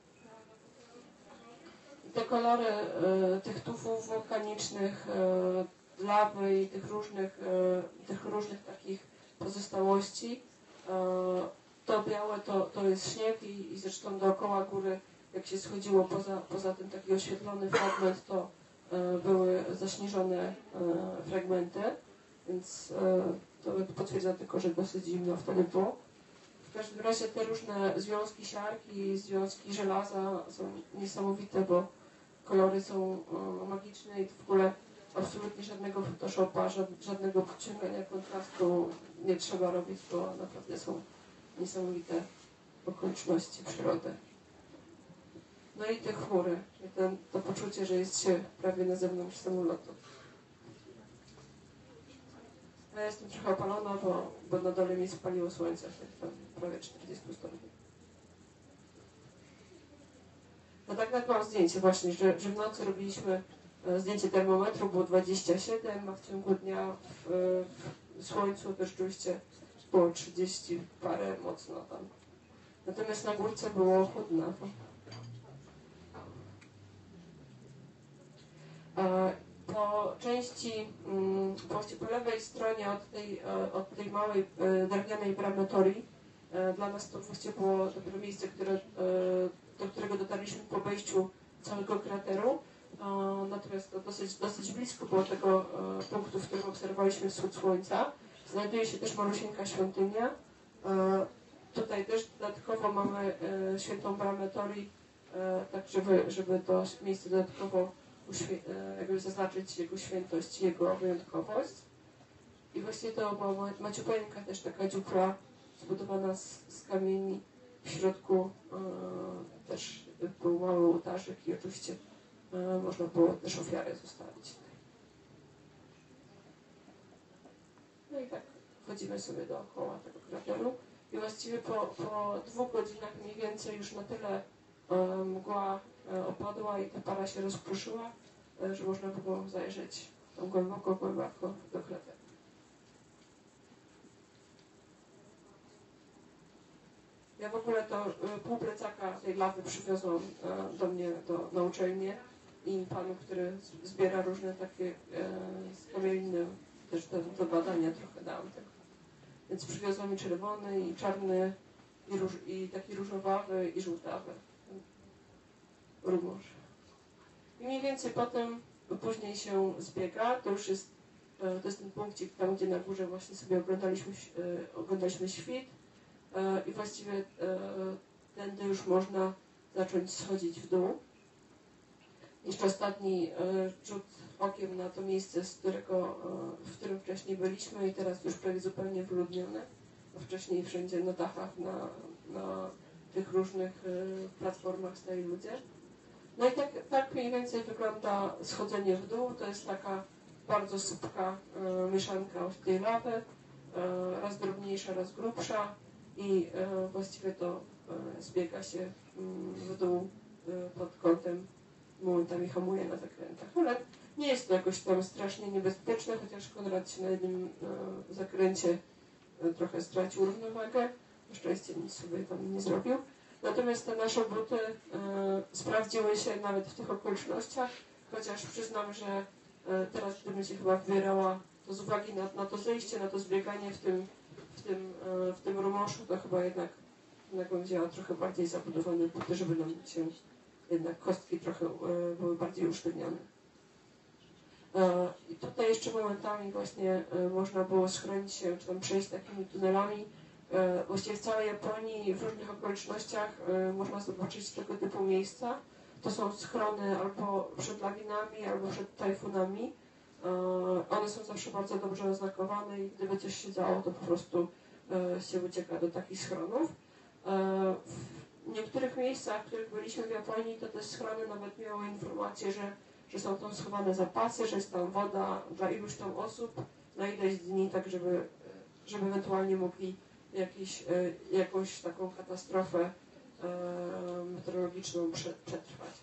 Te kolory e, tych tufów wulkanicznych, e, lawy i tych różnych, e, tych różnych takich pozostałości, e, to białe to, to jest śnieg i, i zresztą dookoła góry, jak się schodziło poza, poza ten taki oświetlony fragment, to e, były zaśnieżone e, fragmenty, więc e, to potwierdza tylko, że dosyć zimno wtedy było. W każdym razie te różne związki siarki, związki żelaza są niesamowite, bo kolory są e, magiczne i w ogóle absolutnie żadnego photoshopa, żadnego podciągania kontrastu nie trzeba robić, bo naprawdę są niesamowite okoliczności przyrody. No i te chmury, i ten, to poczucie, że jest się prawie na zewnątrz samolotu. Ja jestem trochę opalona, bo, bo na dole mi spaliło słońce, tam prawie czterdzieści stopni. No tak jak mam zdjęcie właśnie, że, że w nocy robiliśmy zdjęcie termometru, było dwadzieścia siedem, a w ciągu dnia w, w słońcu to rzeczywiście było trzydzieści parę mocno tam. Natomiast na górce było chłodno. Po części, właściwie po lewej stronie od tej, od tej małej drewnianej bramy Torii, dla nas to właściwie było dopiero miejsce, które, do którego dotarliśmy po obejściu całego krateru. Natomiast to dosyć, dosyć blisko było tego punktu, w którym obserwowaliśmy wschód słońca. Znajduje się też malusieńka świątynia. Tutaj też dodatkowo mamy świętą bramę Torii, tak żeby, żeby to miejsce dodatkowo jakby zaznaczyć jego świętość, jego wyjątkowość. I właśnie to była maciupeńka, też taka dziupla zbudowana z, z kamieni. W środku e, też był mały ołtarzyk i oczywiście e, można było też ofiarę zostawić. No i tak chodzimy sobie dookoła tego krateru i właściwie po, po dwóch godzinach mniej więcej już na tyle e, mgła e, opadła i ta para się rozproszyła, e, że można było zajrzeć tam głęboko, głęboko do krateru. Ja w ogóle to pół plecaka tej lawy przywiozłam e, do mnie do, na uczelnię i panu, który zbiera różne takie e, skamieliny, też do, do badania trochę dałam tego. Więc przywiozłam i czerwony, i czarny, i, róż, i taki różowawy, i żółtawy. Rumorz. I mniej więcej potem, później się zbiega, to już jest, e, to jest ten punkcik tam, gdzie na górze właśnie sobie oglądaliśmy, e, oglądaliśmy świt. I właściwie e, tędy już można zacząć schodzić w dół. Jeszcze ostatni e, rzut okiem na to miejsce, z którego, e, w którym wcześniej byliśmy i teraz już prawie zupełnie wyludnione. Wcześniej wszędzie na dachach, na, na tych różnych e, platformach stali ludzie. No i tak, tak mniej więcej wygląda schodzenie w dół. To jest taka bardzo sypka e, mieszanka od tej lawy, e, raz drobniejsza, raz grubsza. I e, właściwie to e, zbiega się mm, w dół e, pod kątem, momentami hamuje na zakrętach. Ale nie jest to jakoś tam strasznie niebezpieczne, chociaż Konrad się na jednym e, zakręcie e, trochę stracił równowagę. Na szczęście nic sobie tam nie zrobił. Natomiast te nasze buty e, sprawdziły się nawet w tych okolicznościach, chociaż przyznam, że e, teraz gdybym się chyba wybierała, to z uwagi na, na to zejście, na to zbieganie w tym w tym, w tym rumoszu, to chyba jednak, jednak bym wzięła trochę bardziej zabudowane buty, żeby nam się jednak kostki trochę były bardziej usztywnione. I tutaj jeszcze momentami właśnie można było schronić się, czy tam przejść takimi tunelami e, właściwie w całej Japonii w różnych okolicznościach e, można zobaczyć tego typu miejsca. To są schrony albo przed lawinami, albo przed tajfunami. E, one są zawsze bardzo dobrze oznakowane i gdyby coś się działo, to po prostu e, się ucieka do takich schronów. E, w niektórych miejscach, w których byliśmy w Japonii, to te schrony nawet miały informację, że, że są tam schowane zapasy, że jest tam woda dla iluś tam osób na ileś dni, tak żeby, żeby ewentualnie mogli jakiś, jakąś taką katastrofę e, meteorologiczną przetrwać.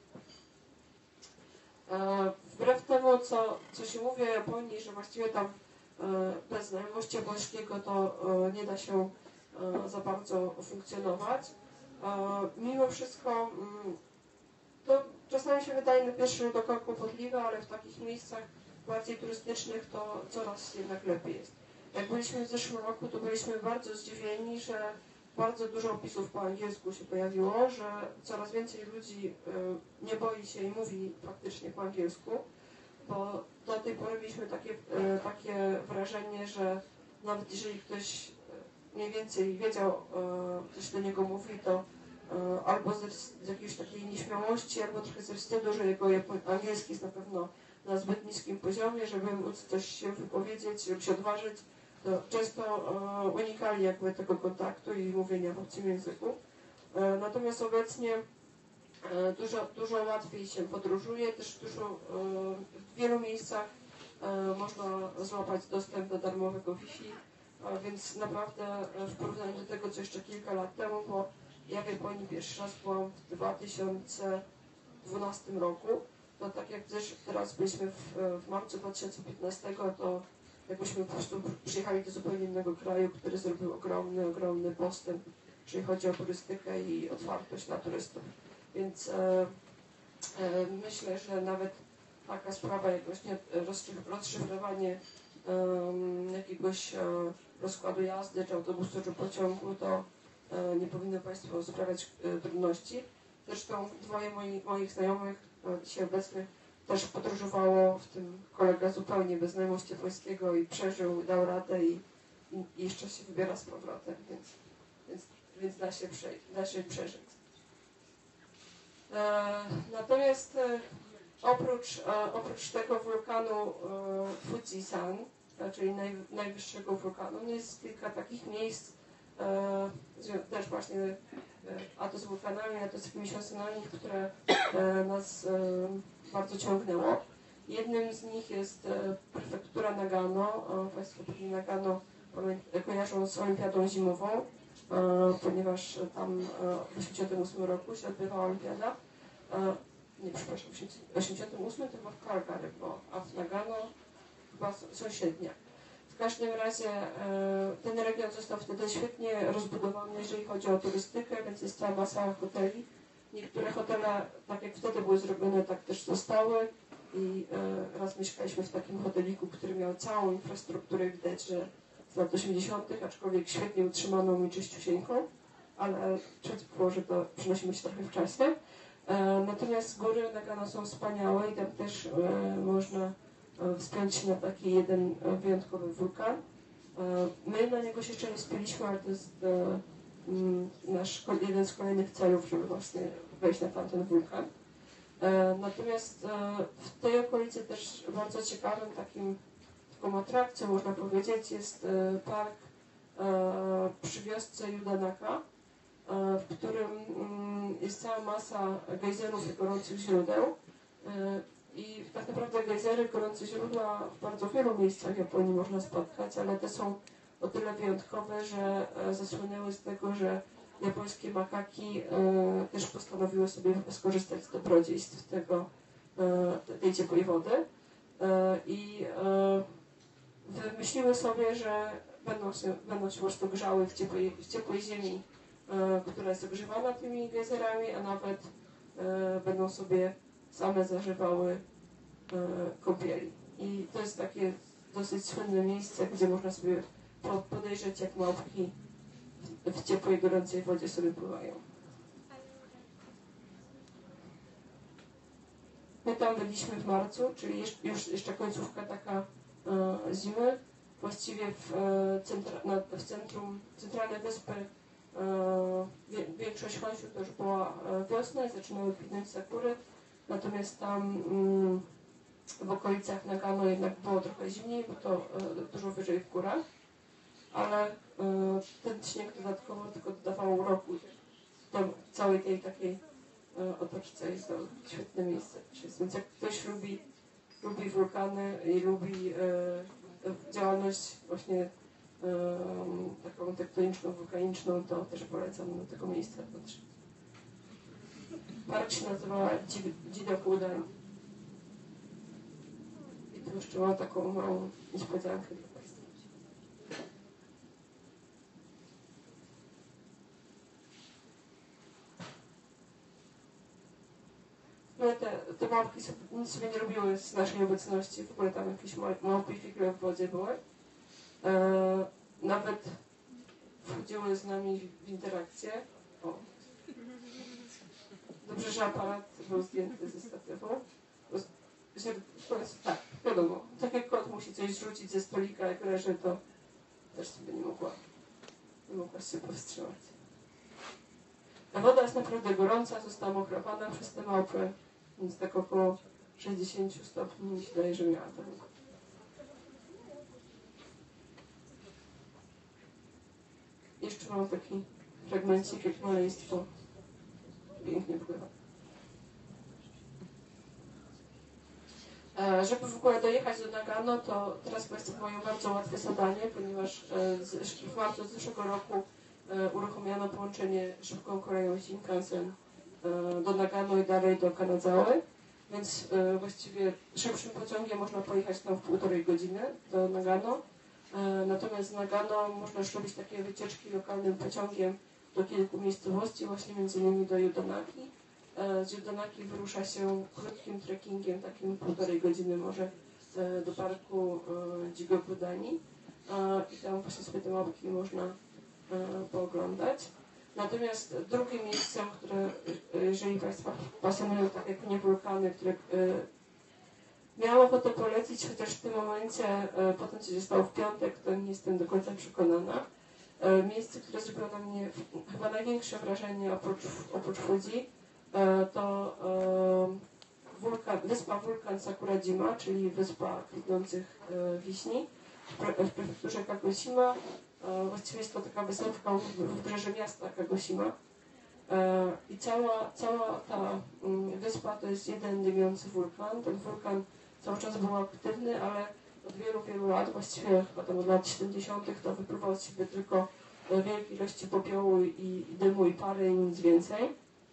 E, wbrew temu, co, co się mówi o Japonii, że właściwie tam e, bez znajomości japońskiego to e, nie da się e, za bardzo funkcjonować. E, mimo wszystko mm, to czasami się wydaje na pierwszy rzut oka kłopotliwe, ale w takich miejscach bardziej turystycznych to coraz jednak lepiej jest. Jak byliśmy w zeszłym roku, to byliśmy bardzo zdziwieni, że bardzo dużo opisów po angielsku się pojawiło, że coraz więcej ludzi y, nie boi się i mówi faktycznie po angielsku, bo do tej pory mieliśmy takie, y, takie wrażenie, że nawet jeżeli ktoś mniej więcej wiedział, y, co się do niego mówi, to y, albo z, z jakiejś takiej nieśmiałości, albo trochę ze wstydu, że jego angielski jest na pewno na zbyt niskim poziomie, żeby móc coś się wypowiedzieć, żeby się odważyć, to często e, unikali jakby tego kontaktu i mówienia w obcym języku. E, natomiast obecnie e, dużo, dużo łatwiej się podróżuje, też dużo, e, w wielu miejscach e, można złapać dostęp do darmowego Wi-Fi, e, więc naprawdę w porównaniu do tego, co jeszcze kilka lat temu, bo ja w Japonii pierwszy raz byłam w dwa tysiące dwunastym roku, to tak jak też teraz byliśmy w, w marcu dwa tysiące piętnastego, to jakbyśmy po prostu przyjechali do zupełnie innego kraju, który zrobił ogromny, ogromny postęp, jeżeli chodzi o turystykę i otwartość na turystów. Więc e, e, myślę, że nawet taka sprawa jak właśnie rozszyfrowanie e, jakiegoś e, rozkładu jazdy, czy autobusu, czy pociągu, to e, nie powinno Państwu sprawiać e, trudności. Zresztą dwoje moi, moich znajomych dzisiaj obecnych też podróżowało, w tym kolega zupełnie bez znajomości japońskiego i przeżył, dał radę i, i, i jeszcze się wybiera z powrotem, więc, więc, więc da, się prze, da się przeżyć. E, natomiast e, oprócz, e, oprócz tego wulkanu e, Fujisan, czyli naj, najwyższego wulkanu, jest kilka takich miejsc, e, też właśnie e, a to z wulkanami, a to z jakimiś osonami, które e, nas e, bardzo ciągnęło. Jednym z nich jest e, prefektura Nagano. E, Państwo pewnie Nagano kojarzą z olimpiadą zimową, e, ponieważ tam e, w osiemdziesiątym ósmym roku się odbywała olimpiada. E, nie, przepraszam, w osiemdziesiątym ósmym to chyba w Calgary, bo, a w Nagano chyba sąsiednia. W każdym razie e, ten region został wtedy świetnie rozbudowany, jeżeli chodzi o turystykę, więc jest cała masa hoteli. Niektóre hotele, tak jak wtedy były zrobione, tak też zostały i e, raz mieszkaliśmy w takim hoteliku, który miał całą infrastrukturę, widać, że z lat osiemdziesiątych, aczkolwiek świetnie utrzymaną i czyściusieńką, ale trzeba było, że to przenosimy się trochę w czasie. E, natomiast góry Nagano są wspaniałe i tam też e, można wspiąć się na taki jeden wyjątkowy wulkan. My na niego się jeszcze nie spięliśmy, ale to jest nasz jeden z kolejnych celów, żeby właśnie wejść na tamten wulkan. Natomiast w tej okolicy też bardzo ciekawym takim taką atrakcją, można powiedzieć, jest park przy wiosce Yudanaka, w którym jest cała masa gejzerów i gorących źródeł. I tak naprawdę gejzery, gorące źródła w bardzo wielu miejscach w Japonii można spotkać, ale te są o tyle wyjątkowe, że zasłynęły z tego, że japońskie makaki e, też postanowiły sobie skorzystać z dobrodziejstw tego, e, tej ciepłej wody e, i e, wymyśliły sobie, że będą się, będą się po prostu grzały w ciepłej, w ciepłej ziemi, e, która jest ogrzewana tymi gejzerami, a nawet e, będą sobie same zażywały e, kąpieli. I to jest takie dosyć słynne miejsce, gdzie można sobie podejrzeć, jak małpki w ciepłej, gorącej wodzie sobie pływają. My tam byliśmy w marcu, czyli już jeszcze końcówka taka e, zimy. właściwie w, e, centra, na, w centrum, centralnej wyspy e, wie, większość Honshu to już była e, wiosna i zaczynały kwitnąć sakury, natomiast tam mm, w okolicach Nagano jednak było trochę zimniej, bo to e, dużo wyżej w górach, ale e, ten śnieg dodatkowo tylko dodawał uroku do całej tej takiej e, otoczce. Jest to świetne miejsce. Więc jak ktoś lubi, lubi wulkany i lubi e, działalność właśnie e, taką tektoniczną, wulkaniczną, to też polecam do tego miejsca dotrzeć. Park się nazywa Jidoku-dai. I tu jeszcze mam taką małą niespodziankę dla Państwa. No te, te małpki nic sobie nie robiły z naszej obecności, w ogóle tam jakieś małpy i figure w wodzie były. E, nawet wchodziły z nami w interakcję. O. Dobrze, że aparat był zdjęty ze statywu. Tak, wiadomo, tak jak kot musi coś zrzucić ze stolika, jak leży, to też sobie nie mogła, nie mogła się powstrzymać. Ta woda jest naprawdę gorąca, została okrapana przez te małpy, więc tak około sześćdziesiąt stopni mi się wydaje, że miała tam. Jeszcze mam taki fragmencik, jak maleństwo pięknie pływa. E, żeby w ogóle dojechać do Nagano, to teraz Państwo mają bardzo łatwe zadanie, ponieważ e, z, w marcu zeszłego roku e, uruchomiono połączenie szybką koleją Shinkansen e, do Nagano i dalej do Kanazawy, więc e, właściwie szybszym pociągiem można pojechać tam w półtorej godziny do Nagano. E, natomiast z Nagano można już robić takie wycieczki lokalnym pociągiem do kilku miejscowości, właśnie między innymi do Yudonaki. Z Yudonaki wyrusza się krótkim trekkingiem, takim półtorej godziny może, do parku Jigokudani i tam właśnie sobie te małpki można pooglądać. Natomiast drugim miejscem, które, jeżeli Państwa pasjonują tak jak mnie wulkany, które miałam ochotę polecić, chociaż w tym momencie, po tym co się stało w piątek, to nie jestem do końca przekonana. Miejsce, które zrobiło na mnie chyba największe wrażenie oprócz, oprócz Fuji, to wulkan, wyspa wulkan Sakurajima, czyli wyspa kwitnących wiśni w prefekturze Kagoshima. Właściwie jest to taka wysepka w wybrzeże miasta Kagoshima. I cała, cała ta wyspa to jest jeden dymiący wulkan. Ten wulkan cały czas był aktywny, ale od wielu, wielu lat, właściwie chyba tam od lat siedemdziesiątych to wypływał z siebie tylko wielkie ilości popiołu i, i dymu i pary i nic więcej.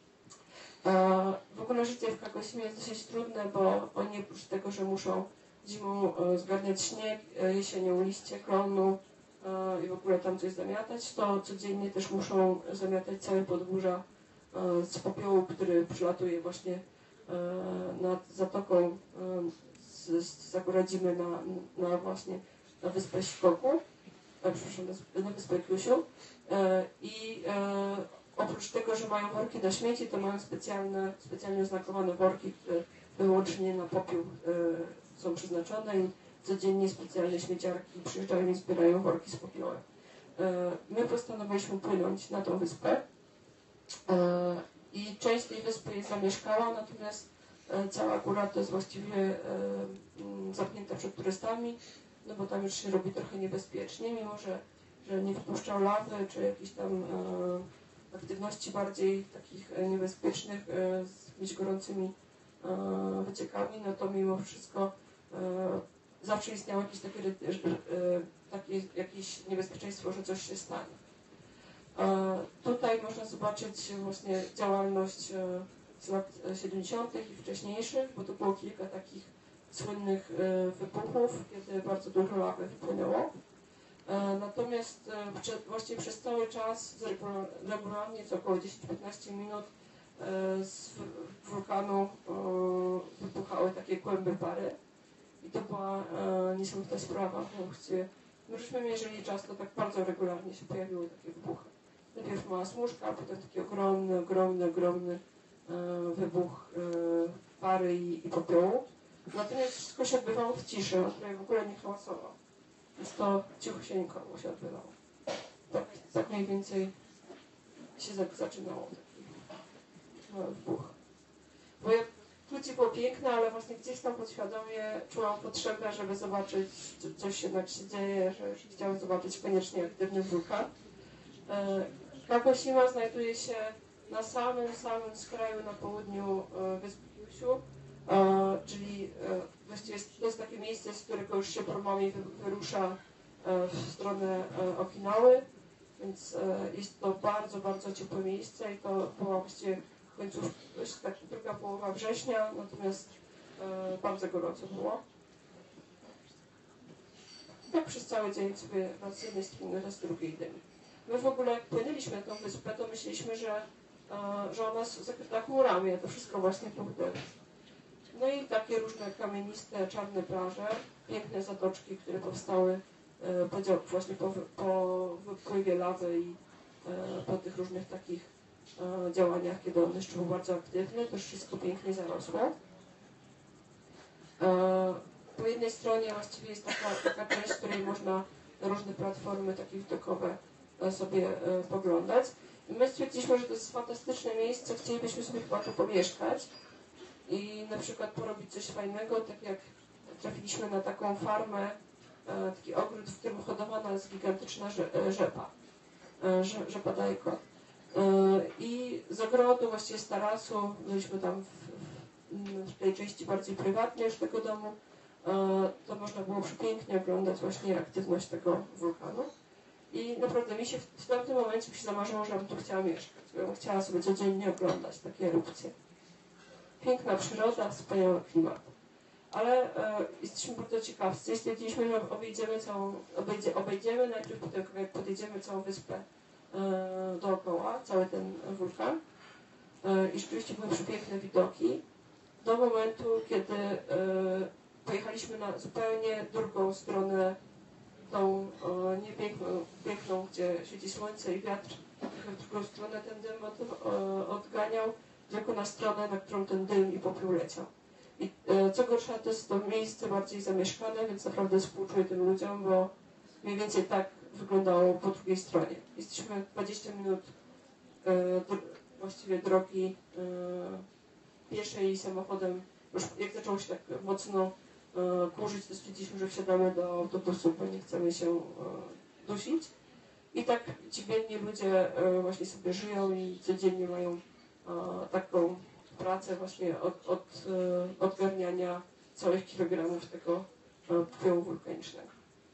W ogóle życie w Kagoshimie jest dosyć trudne, bo oni oprócz tego, że muszą zimą zgarniać śnieg, jesienią liście klonu i w ogóle tam coś zamiatać, to codziennie też muszą zamiatać całe podwórza z popiołu, który przylatuje właśnie nad zatoką z Sakurajimy na, na właśnie na wyspę Shikoku, e, przepraszam, na wyspę Kyushu. E, I e, oprócz tego, że mają worki na śmieci, to mają specjalne, specjalnie oznakowane worki, które wyłącznie na popiół e, są przeznaczone i codziennie specjalne śmieciarki przyjeżdżają i zbierają worki z popiołem. E, my postanowiliśmy płynąć na tą wyspę e, i część tej wyspy jest zamieszkała, natomiast cała góra to jest właściwie e, zamknięta przed turystami, no bo tam już się robi trochę niebezpiecznie, mimo że, że nie wpuszczał lawy czy jakichś tam e, aktywności bardziej takich niebezpiecznych e, z jakimiś gorącymi e, wyciekami, no to mimo wszystko e, zawsze istniało jakieś takie, e, takie jakieś niebezpieczeństwo, że coś się stanie. E, tutaj można zobaczyć właśnie działalność e, z lat siedemdziesiątych i wcześniejszych, bo to było kilka takich słynnych wybuchów, kiedy bardzo dużo lawy wypłynęło. Natomiast właściwie przez cały czas, regularnie co około dziesięć do piętnastu minut z wulkanu wybuchały takie kłęby pary. I to była niesamowita sprawa, bo właściwie my żeśmy mierzyli czas, to tak bardzo regularnie się pojawiły takie wybuchy. Najpierw mała smużka, a potem taki ogromny, ogromny, ogromny wybuch pary i, i popiołu. Natomiast wszystko się odbywało w ciszy, on tutaj w ogóle nie hałasował. Więc to cichusieńko się odbywało. Tak, tak mniej więcej się zaczynało taki mały wbuch. Moje płci było piękne, ale właśnie gdzieś tam podświadomie czułam potrzebę, żeby zobaczyć, czy coś jednak się dzieje, że chciałam zobaczyć koniecznie aktywny wulkan. Kagoshima znajduje się na samym, samym skraju na południu wyspy Kyushu, czyli właściwie to jest takie miejsce, z którego już się promami wyrusza w stronę Okinawy, więc jest to bardzo, bardzo ciepłe miejsce i to była właściwie w końcu tak druga połowa września, natomiast bardzo gorąco było. Tak przez cały dzień sobie raz z jednej strony, raz z drugiej dymi. My w ogóle jak płynęliśmy na tą wyspę, to myśleliśmy, że, że ona jest zakryta chmurami, a to wszystko właśnie był deszcz. No i takie różne kamieniste, czarne plaże, piękne zatoczki, które powstały po, właśnie po, po wypływie lawy i po tych różnych takich działaniach, kiedy on jeszcze był bardzo aktywny, to już wszystko pięknie zarosło. Po jednej stronie właściwie jest taka, taka część, w której można na różne platformy takie widokowe sobie poglądać. I my stwierdziliśmy, że to jest fantastyczne miejsce, chcielibyśmy sobie chyba tu pomieszkać i na przykład porobić coś fajnego, tak jak trafiliśmy na taką farmę, taki ogród, w którym hodowana jest gigantyczna rzepa, rzepa Daiko. I z ogrodu, właściwie z tarasu, byliśmy tam w, w, w tej części bardziej prywatnej już tego domu, to można było przepięknie oglądać właśnie aktywność tego wulkanu. I naprawdę mi się w, w tamtym momencie mi się zamarzyło, że bym tu chciała mieszkać, bo bym chciała sobie codziennie oglądać takie erupcje. Piękna przyroda, wspaniały klimat. Ale e, jesteśmy bardzo ciekawscy i stwierdziliśmy, że obejdziemy całą, obejdzie, obejdziemy najpierw potem, jak podjedziemy całą wyspę e, dookoła, cały ten wulkan. E, I rzeczywiście były przepiękne widoki. Do momentu, kiedy e, pojechaliśmy na zupełnie drugą stronę, tą e, niepiękną, piękną, gdzie świeci słońce i wiatr, w drugą stronę ten dym od, e, odganiał, tylko na stronę, na którą ten dym i popiół leciał. I e, co gorsza, to jest to miejsce bardziej zamieszkane, więc naprawdę współczuję tym ludziom, bo mniej więcej tak wyglądało po drugiej stronie. Jesteśmy dwadzieścia minut e, dr właściwie drogi e, pieszej i samochodem. Już jak zaczęło się tak mocno e, kurzyć, to stwierdziliśmy, że wsiadamy do autobusu, bo nie chcemy się e, dusić. I tak ci biedni ludzie e, właśnie sobie żyją i codziennie mają e, taką pracę właśnie od, od e, odgarniania całych kilogramów tego e, popiołu wulkanicznego.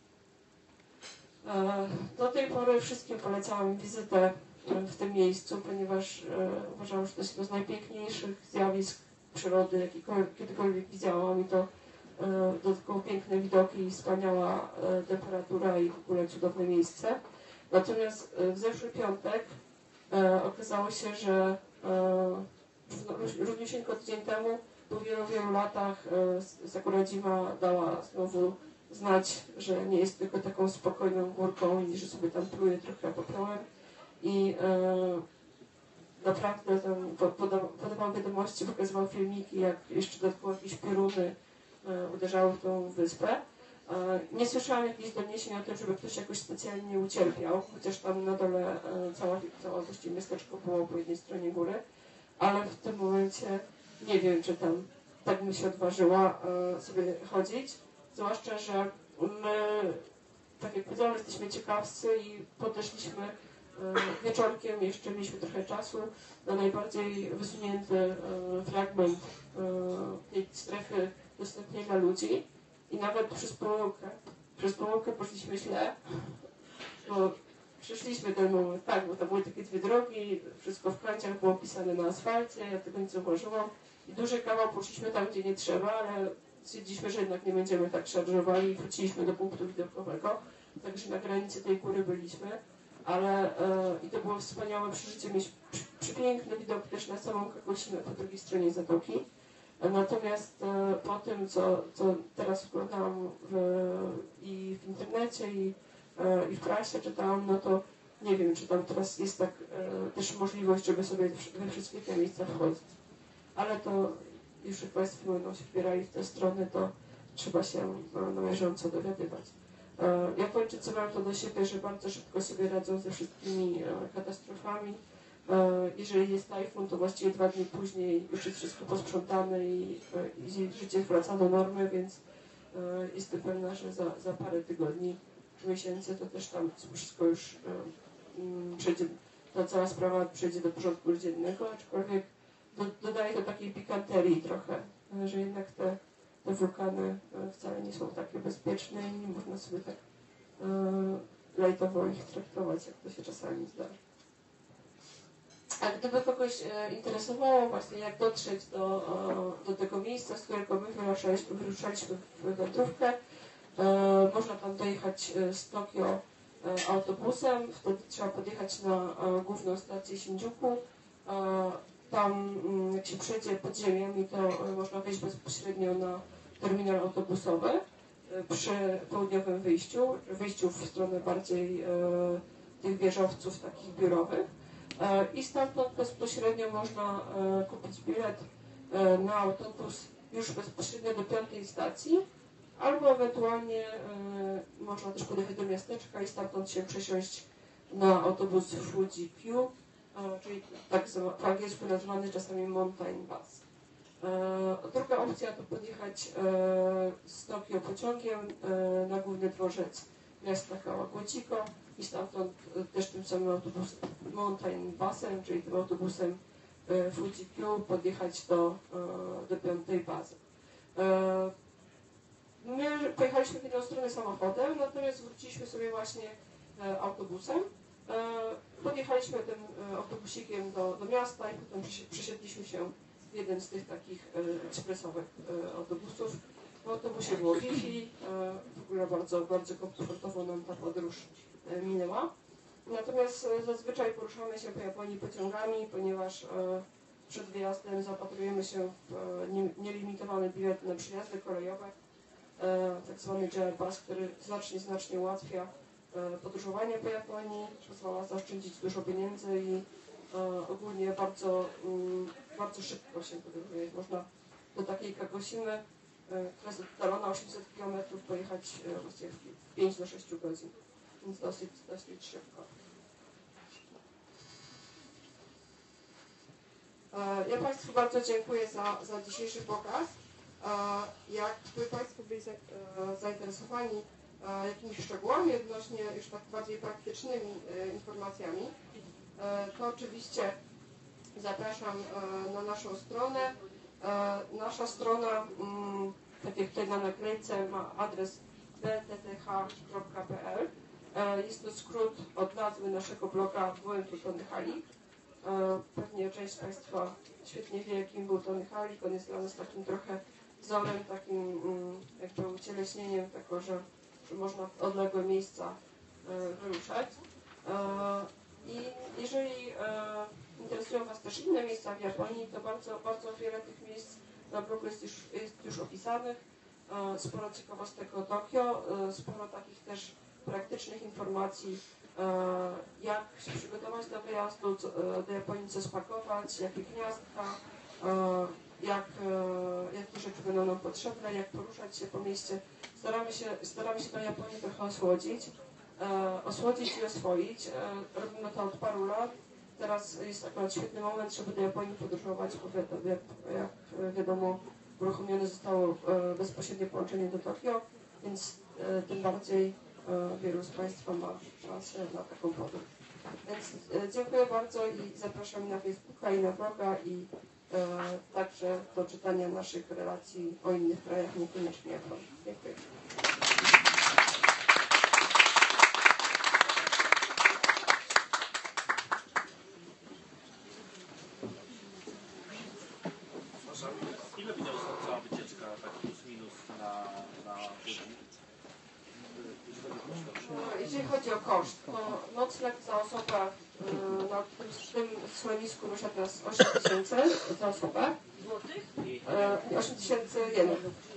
E, do tej pory wszystkim polecałam wizytę w tym miejscu, ponieważ e, uważam, że to jest jedno z najpiękniejszych zjawisk przyrody, jakie kiedykolwiek widziałam i to e, dodatkowo piękne widoki i wspaniała e, temperatura i w ogóle cudowne miejsce. Natomiast e, w zeszły piątek e, okazało się, że e, równiusieńko tydzień temu, po wielu, wielu latach e, Sakuradzima dała znowu znać, że nie jest tylko taką spokojną górką i że sobie tam pluje trochę popiołem. I e, naprawdę tam podawał, podawał wiadomości, pokazywał filmiki, jak jeszcze dodatkowo jakieś pioruny e, uderzały w tą wyspę. E, nie słyszałam jakichś doniesień o tym, żeby ktoś jakoś specjalnie ucierpiał, chociaż tam na dole e, cała, cała właściwie miasteczko było po jednej stronie góry. Ale w tym momencie nie wiem, czy tam tak bym się odważyła e, sobie chodzić. Zwłaszcza, że my, tak jak powiedziałam, jesteśmy ciekawscy i podeszliśmy e, wieczorkiem, jeszcze mieliśmy trochę czasu, na najbardziej wysunięty e, fragment e, tej strefy dostępnej dla ludzi. I nawet przez pomyłkę, przez pomyłkę poszliśmy źle, bo przeszliśmy ten moment, tak, bo tam były takie dwie drogi, wszystko w krańcach było pisane na asfalcie, ja tego nie zauważyłam. I duży kawał poszliśmy tam, gdzie nie trzeba, ale stwierdziliśmy, że jednak nie będziemy tak szarżowali i wróciliśmy do punktu widokowego. Także na granicy tej góry byliśmy, ale e, i to było wspaniałe przeżycie, mieć przepiękny widok też na samą Kagoshimę po drugiej stronie zatoki. E, natomiast e, po tym, co, co teraz oglądałam w, i w internecie, i i w prasie czytałam, no to nie wiem, czy tam teraz jest tak e, też możliwość, żeby sobie we wszystkie te miejsca wchodzić. Ale to już jak Państwo będą się wybierali w tę stronę, to trzeba się no, należąco dowiadywać. Japończycy mają to do siebie, że bardzo szybko sobie radzą ze wszystkimi katastrofami. Jeżeli jest tajfun, to właściwie dwa dni później już jest wszystko posprzątane i, i życie wraca do normy, więc jestem pewna, że za, za parę tygodni, miesięcy to też tam wszystko już przejdzie, ta cała sprawa przejdzie do porządku dziennego, aczkolwiek do, dodaje to takiej pikanterii trochę, że jednak te, te wulkany wcale nie są takie bezpieczne i nie można sobie tak lajtowo ich traktować, jak to się czasami zdarza. A gdyby kogoś interesowało właśnie, jak dotrzeć do, do tego miejsca, z którego my wyruszaliśmy, wyruszaliśmy w wędrówkę, można tam dojechać z Tokio autobusem, wtedy trzeba podjechać na główną stację Shinjuku. Tam, jak się przejdzie podziemiami, to można wejść bezpośrednio na terminal autobusowy przy południowym wyjściu, wyjściu w stronę bardziej tych wieżowców takich biurowych. I stamtąd bezpośrednio można kupić bilet na autobus już bezpośrednio do piątej stacji, albo ewentualnie można też podjechać do miasteczka i stamtąd się przesiąść na autobus Fuji-Q, czyli tak po angielsku nazwany czasami Mountain Bus. Druga opcja to podjechać z Tokio pociągiem na główny dworzec miasta Kawaguchiko i stamtąd też tym samym autobusem Mountain Busem, czyli tym autobusem Fuji-Q podjechać do, do piątej bazy. My pojechaliśmy w jedną stronę samochodem, natomiast wróciliśmy sobie właśnie autobusem. Podjechaliśmy tym autobusikiem do, do miasta i potem przesiedliśmy się w jeden z tych takich ekspresowych autobusów. W autobusie było Wi-Fi, w ogóle bardzo, bardzo komfortowo nam ta podróż minęła. Natomiast zazwyczaj poruszamy się po Japonii pociągami, ponieważ przed wyjazdem zapatrujemy się w nielimitowane bilety na przejazdy kolejowe, tak zwany J R Bus, który znacznie, znacznie ułatwia podróżowanie po Japonii, pozwala zaoszczędzić dużo pieniędzy i ogólnie bardzo, bardzo szybko się podróżuje. Można do takiej Kagoshimy, która jest oddalona osiemset kilometrów, pojechać właściwie w pięć do sześciu godzin, więc dosyć, dosyć szybko. Ja Państwu bardzo dziękuję za, za dzisiejszy pokaz. Jakby Państwo byli zainteresowani jakimiś szczegółami odnośnie już tak bardziej praktycznymi informacjami, to oczywiście zapraszam na naszą stronę. Nasza strona, tak jak tutaj na naklejce, ma adres b t t h kropka p l. Jest to skrót od nazwy naszego bloga Byłem tu Tony Halik. Pewnie część z Państwa świetnie wie, kim był Tony Halik. On jest dla nas takim trochę wzorem, takim jakby ucieleśnieniem tego, że, że można w odległe miejsca wyruszać. I jeżeli interesują Was też inne miejsca w Japonii, to bardzo, bardzo wiele tych miejsc na blogu jest już, jest już opisanych. Sporo ciekawostek o Tokio, sporo takich też praktycznych informacji, jak się przygotować do wyjazdu, do Japonii, co spakować, jakie gniazdka, jak, jakie rzeczy będą nam potrzebne, jak poruszać się po mieście. Staramy się, staramy się tę Japonię trochę osłodzić, osłodzić i oswoić. Robimy to od paru lat. Teraz jest akurat świetny moment, żeby do Japonii podróżować, bo jak, jak wiadomo, uruchomione zostało bezpośrednie połączenie do Tokio, więc tym bardziej wielu z Państwa ma szansę na taką podróż. Więc dziękuję bardzo i zapraszam na Facebooka i na bloga i także do czytania naszych relacji o innych krajach, niekoniecznie Japonii. Dziękuję. Ile wyniosła cała wycieczka, tak plus minus na, na Jeżeli chodzi o koszt, to nocleg za osobę na tym, tym schronisku wyszedł nas osiem tysięcy za osobę. Złotych? osiem tysięcy jenów.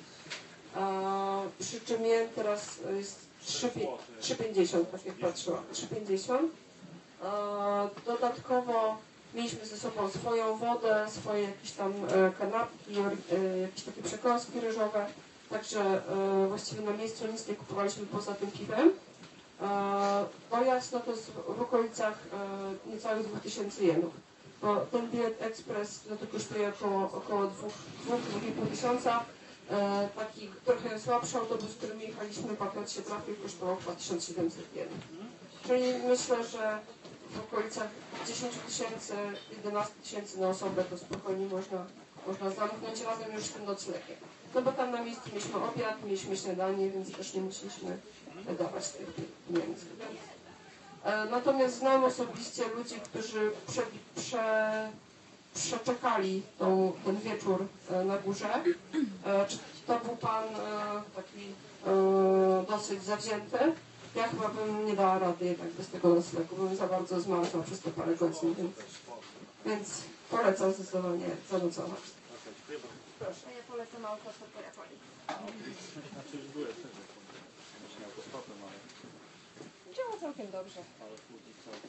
Przy czym jen teraz jest trzy pięćdziesiąt, tak jak patrzyłam. trzy pięćdziesiąt. Dodatkowo mieliśmy ze sobą swoją wodę, swoje jakieś tam kanapki, jakieś takie przekąski ryżowe. także e, właściwie na miejscu nic nie kupowaliśmy poza tym piwem. E, dojazd no to jest w okolicach e, niecałych dwóch tysięcy jenów, bo ten bilet ekspres no to kosztuje około, około dwóch do dwóch tysiąca. E, taki trochę słabszy autobus, którym jechaliśmy, pakiet się trafił, kosztował dwa tysiące siedemset jenów. Czyli myślę, że w okolicach dziesięć tysięcy, jedenaście tysięcy na osobę to spokojnie można, można zamknąć razem już z tym noclegiem. No bo tam na miejscu mieliśmy obiad, mieliśmy śniadanie, więc też nie musieliśmy dawać tych pieniędzy. E, natomiast znam osobiście ludzi, którzy prze, prze, przeczekali tą, ten wieczór e, na górze. E, czy to był pan e, taki e, dosyć zawzięty? Ja chyba bym nie dała rady jednak bez tego noclegu, bym za bardzo zmarzła przez te parę godzin, więc, więc polecam zdecydowanie zanocować. Proszę. Ja polecam autostop po Japonii. Znaczy już byłem też, myślałem autostopem, ale... Działa całkiem dobrze. ale później całkiem...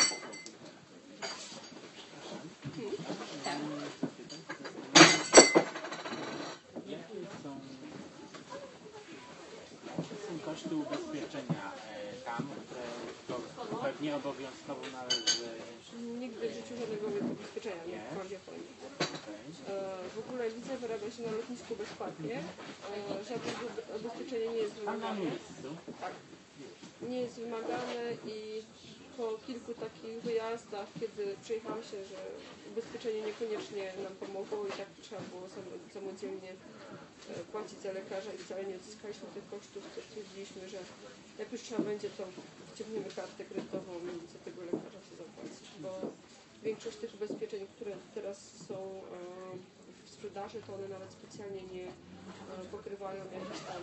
Tak. Jakie są, są koszty ubezpieczenia e, tam, które to pewnie obowiązkowo należy... Nigdy w życiu żadnego ubezpieczenia nie mam w Japonii. Okay. E, w ogóle wiza wyrabia się na lotnisku bezpłatnie. E, żadne ubezpieczenie nie jest Tam na wymagane. miejscu? Tak. Nie jest wymagane i po kilku takich wyjazdach, kiedy przejechałam się, że ubezpieczenie niekoniecznie nam pomogło i tak trzeba było sam- samodzielnie e, płacić za lekarza i wcale nie odzyskaliśmy tych kosztów, to stwierdziliśmy, że jak już trzeba będzie, to wciągniemy kartę kredytową i za tego lekarza się zapłacić, bo większość tych ubezpieczeń, które teraz są e, w sprzedaży, to one nawet specjalnie nie e, pokrywają jakichś tam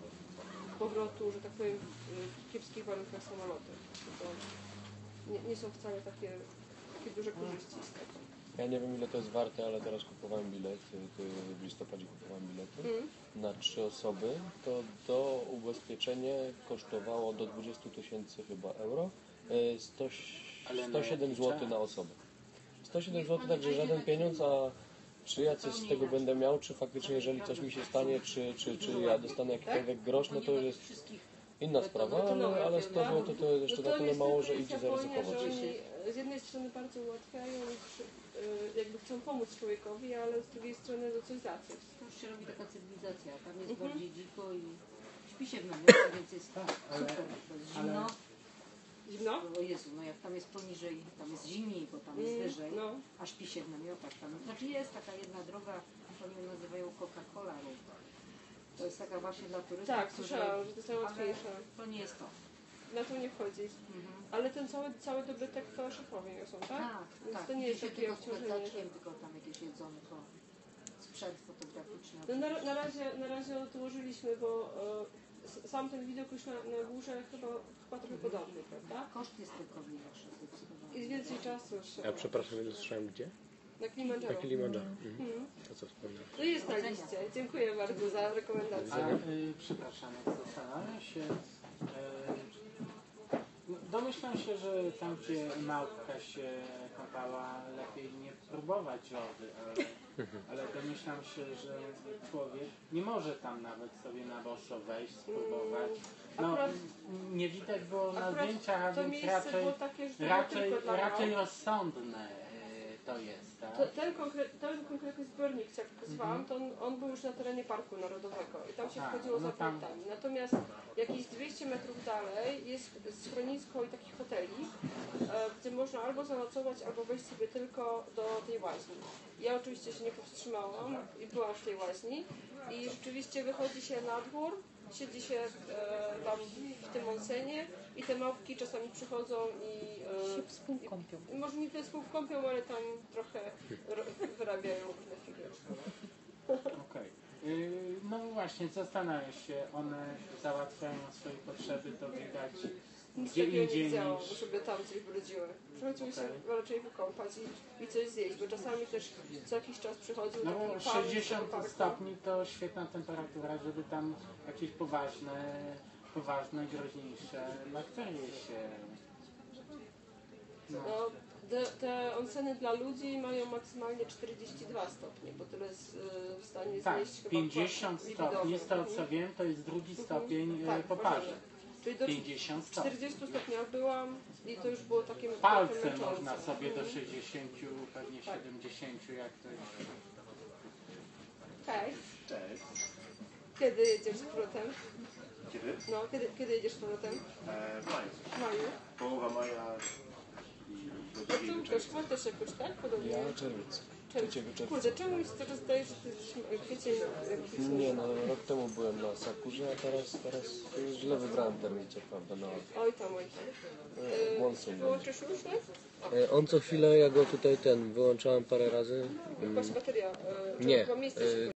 powrotu, że tak powiem, w kiepskich warunkach samolotu. To nie, nie są wcale takie, takie duże korzyści z tego. Ja nie wiem ile to jest warte, ale teraz kupowałem bilet, w listopadzie kupowałem bilety Mm. na trzy osoby, to to ubezpieczenie kosztowało do dwudziestu tysięcy chyba euro, e, sto, sto siedem złotych na osobę. sto siedem złotych, także żaden pieniądz, a czy ja coś z tego będę miał, czy faktycznie jeżeli coś mi się stanie, czy, czy, czy ja dostanę jakikolwiek grosz, no to już jest inna sprawa, ale, ale sto złotych to jest jeszcze No na tyle niestety mało, że jest idzie Japonia, zaryzykować. że oni z jednej strony bardzo ułatwiają, y, jakby chcą pomóc człowiekowi, ale z drugiej strony do coś za coś. To już się robi taka cywilizacja, tam jest Mhm. bardziej dziko i śpi się w namiocie, więc jest Tak, ale- super, to jest zimno. Zimno? O Jezu, no jak tam jest poniżej, tam jest zimniej, bo tam jest Mm, wyżej, no. a śpi się w namiotach tam. Znaczy jest taka jedna droga, oni ją nazywają Coca-Cola Road. To jest taka właśnie dla turystów, Tak, którzy... słyszałam, że to jest ale najłatwiejsze. to nie jest to. Na to nie wchodzi. Mhm. Ale ten cały, cały dobytek to szefowie niosą, tak? Tak, Więc tak. to nie Idzie jest się takie tylko z obciążenie. plecaczkiem, tylko tam jakieś jedzonko, sprzęt fotograficzny. No na, na, razie, na razie odłożyliśmy, bo e, s- sam ten widok już na, na górze chyba, chyba trochę podobny, prawda? Koszt jest tylko większy zdecydowanie. I więcej czasu trzeba. Ja przepraszam, nie słyszałem gdzie? Na Kilimandżaro. Na Kilimandżaro. Mhm. Mhm. To co wspomniałem. To jest na liście. Dziękuję bardzo za rekomendację. A, y, przepraszam, zastanawiam się, y, no, domyślam się, że tam gdzie małpka się kąpała, lepiej nie próbować wody, ale, ale domyślam się, że człowiek nie może tam nawet sobie na boso wejść, spróbować. No, Akurat- nie widać było na Akurat zdjęciach, a to więc miejsce raczej, było takie, że to było raczej, tylko dla raczej małp. rozsądne y, to jest, tak? To, ten, konkre, ten konkretny zbiornik, co jak pokazywałam, to on, on był już na terenie Parku Narodowego i tam się A, wchodziło no za tam- punktami. Natomiast jakieś dwieście metrów dalej jest schronisko i taki hotelik, e, gdzie można albo zanocować, albo wejść sobie tylko do tej łaźni. Ja oczywiście się nie powstrzymałam i byłam w tej łaźni i rzeczywiście wychodzi się na dwór, siedzi się e, tam w tym onsenie i te małpki czasami przychodzą i e, się współkąpią. może nie tyle współkąpią, ale tam trochę ro- wyrabiają różne figury. Okej. Yy, No właśnie, zastanawiam się, one załatwiają swoje potrzeby, to widać Nic gdzie takiego nie indziej widziałam, niż... żeby tam coś wrodziły. Przychodziły się Okej. raczej wykąpać i, i coś zjeść, bo czasami też co jakiś czas przychodził No taki bo pan z tego sześćdziesiąt parku. stopni to świetna temperatura, żeby tam jakieś poważne, poważne, groźniejsze bakterie się... No, No, te, te onseny dla ludzi mają maksymalnie czterdzieści dwa stopnie, bo tyle jest y, w stanie Tak, znieść chyba pięćdziesiąt kwas stopni, z tego lipidowy. co wiem, to jest drugi stopień e, Tak, po parze. Czyli do pięćdziesiąt stopni. czterdziestu stopniach byłam i to już było takie Palce trochę męczące. można sobie do Mhm. sześćdziesięciu, pewnie Tak. siedemdziesięciu, jak to jest. Cześć. Cześć. Kiedy jedziesz z powrotem? Kiedy? No, kiedy, kiedy jedziesz z powrotem? E, w maju. W maju? Połowa maja i do No to drugiego też czerwca. chyba też jakoś, tak? Podobnie. Ja czerwiec. trzeciego czerwca. Kurde, czemu mi się teraz zdaje, że to jest kwiecień? kwiecień? Nie no, rok temu byłem na Sakurze, a teraz, teraz źle wybrałem termin, co prawda, no. Oj tam, oj tam. E, Monsun będzie. Wyłączysz już, nie? E, On co chwilę, ja go tutaj ten, wyłączałem parę razy. Chyba z bateria. e, czy Nie, chyba miejsce e, się